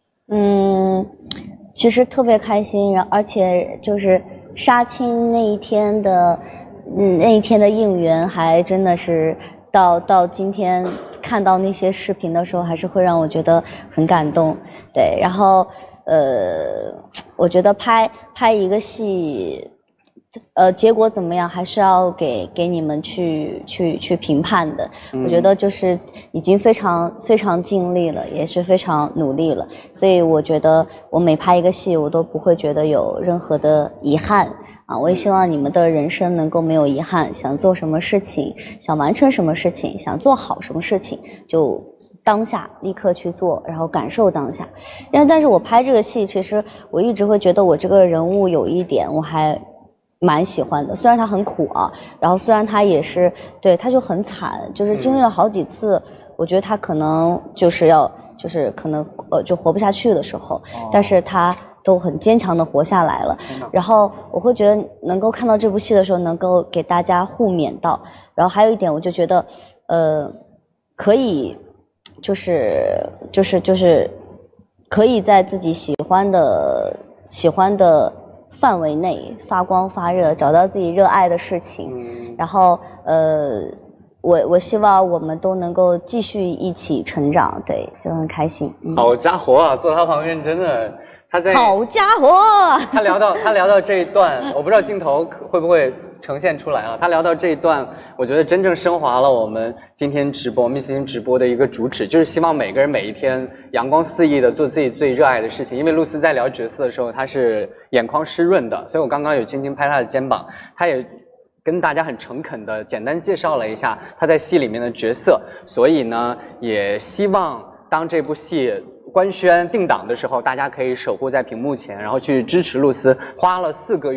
Speaker 1: 其实特别开心，而且就是杀青那一天的应援，还真的是到今天看到那些视频的时候，还是会让我觉得很感动。对，然后我觉得拍一个戏，结果怎么样，还是要给你们去评判的。我觉得就是已经非常尽力了，也是非常努力了。所以我觉得我每拍一个戏，我都不会觉得有任何的遗憾啊。我也希望你们的人生能够没有遗憾，想做什么事情，想完成什么事情，想做好什么事情，就当下立刻去做，然后感受当下。但是我拍这个戏，其实我一直会觉得我这个人物有一点我还蛮喜欢的，虽然他很苦啊，然后虽然他也是对他就很惨，就是经历了好几次，我觉得他可能就是可能就活不下去的时候，但是他都很坚强的活下来了。然后我会觉得能够看到这部戏的时候，能够给大家互勉到。然后还有一点，我就觉得可以就是可以在自己喜欢的范围内发光发热，找到自己热爱的事情。然后我希望我们都能够继续一起成长，对，就很开心。
Speaker 2: 好家伙啊，坐他旁边真的，
Speaker 1: 好家伙，
Speaker 2: 他聊到这一段，我不知道镜头会不会呈现出来啊？他聊到这一段，我觉得真正升华了我们今天直播Miss Ting直播的一个主旨，就是希望每个人每一天阳光四溢的做自己最热爱的事情。因为露丝在聊角色的时候，她是眼眶湿润的，所以我刚刚有轻轻拍她的肩膀，她也跟大家很诚恳的简单介绍了一下她在戏里面的角色。所以呢，也希望当这部戏官宣定档的时候，大家可以守护在屏幕前，然后去支持露丝。花了4个月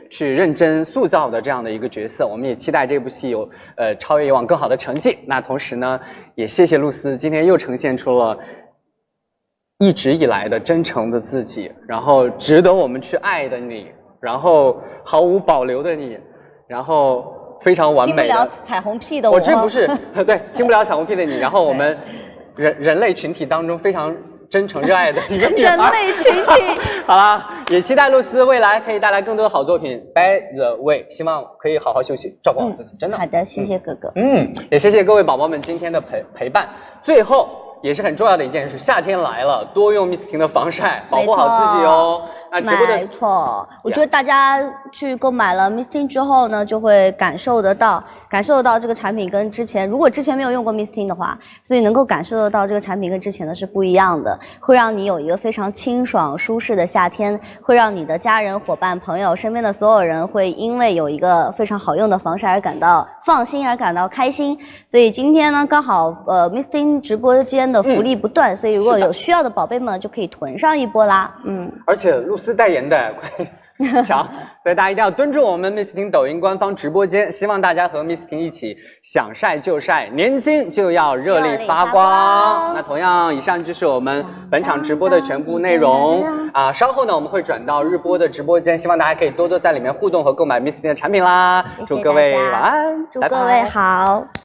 Speaker 2: 去认真塑造的这样的一个角色。我们也期待这部戏有超越以往更好的成绩。那同时呢，也谢谢露丝今天又呈现出了一直以来的真诚的自己，然后值得我们去爱的你，然后毫无保留的你，然后非常完美的。
Speaker 1: 听不了彩虹屁的
Speaker 2: 我这不是对，听不了彩虹屁的你，然后我们人类群体当中非常真诚热爱的一个女孩。
Speaker 1: 人类群体。
Speaker 2: 好啦，也期待露丝未来可以带来更多的好作品。By the way， 希望可以好好休息，照顾好自己，真的。
Speaker 1: 好的，谢谢哥哥。
Speaker 2: 也谢谢各位宝宝们今天的陪伴。最后也是很重要的一件事，夏天来了，多用 Miss Ting 的防晒，保护好自己哦。那直播的
Speaker 1: 没错，我觉得大家去购买了 Miss Ting 之后呢，就会感受得到这个产品跟之前，如果之前没有用过 Miss Ting 的话，所以能够感受得到这个产品跟之前的是不一样的，会让你有一个非常清爽舒适的夏天，会让你的家人、伙伴、朋友、身边的所有人会因为有一个非常好用的防晒而感到放心，而感到开心。所以今天呢，刚好Miss Ting 直播间的福利不断，所以如果有需要的宝贝们就可以囤上一波啦。
Speaker 2: 而且露丝代言的快强，所以大家一定要蹲住我们 Miss Ting 抖音官方直播间，希望大家和 Miss Ting 一起想晒就晒，年轻就要热力发光。那同样，以上就是我们本场直播的全部内容啊。稍后呢，我们会转到日播的直播间，希望大家可以多多在里面互动和购买 Miss Ting 的产品啦。祝各位晚安，
Speaker 1: 祝各位好。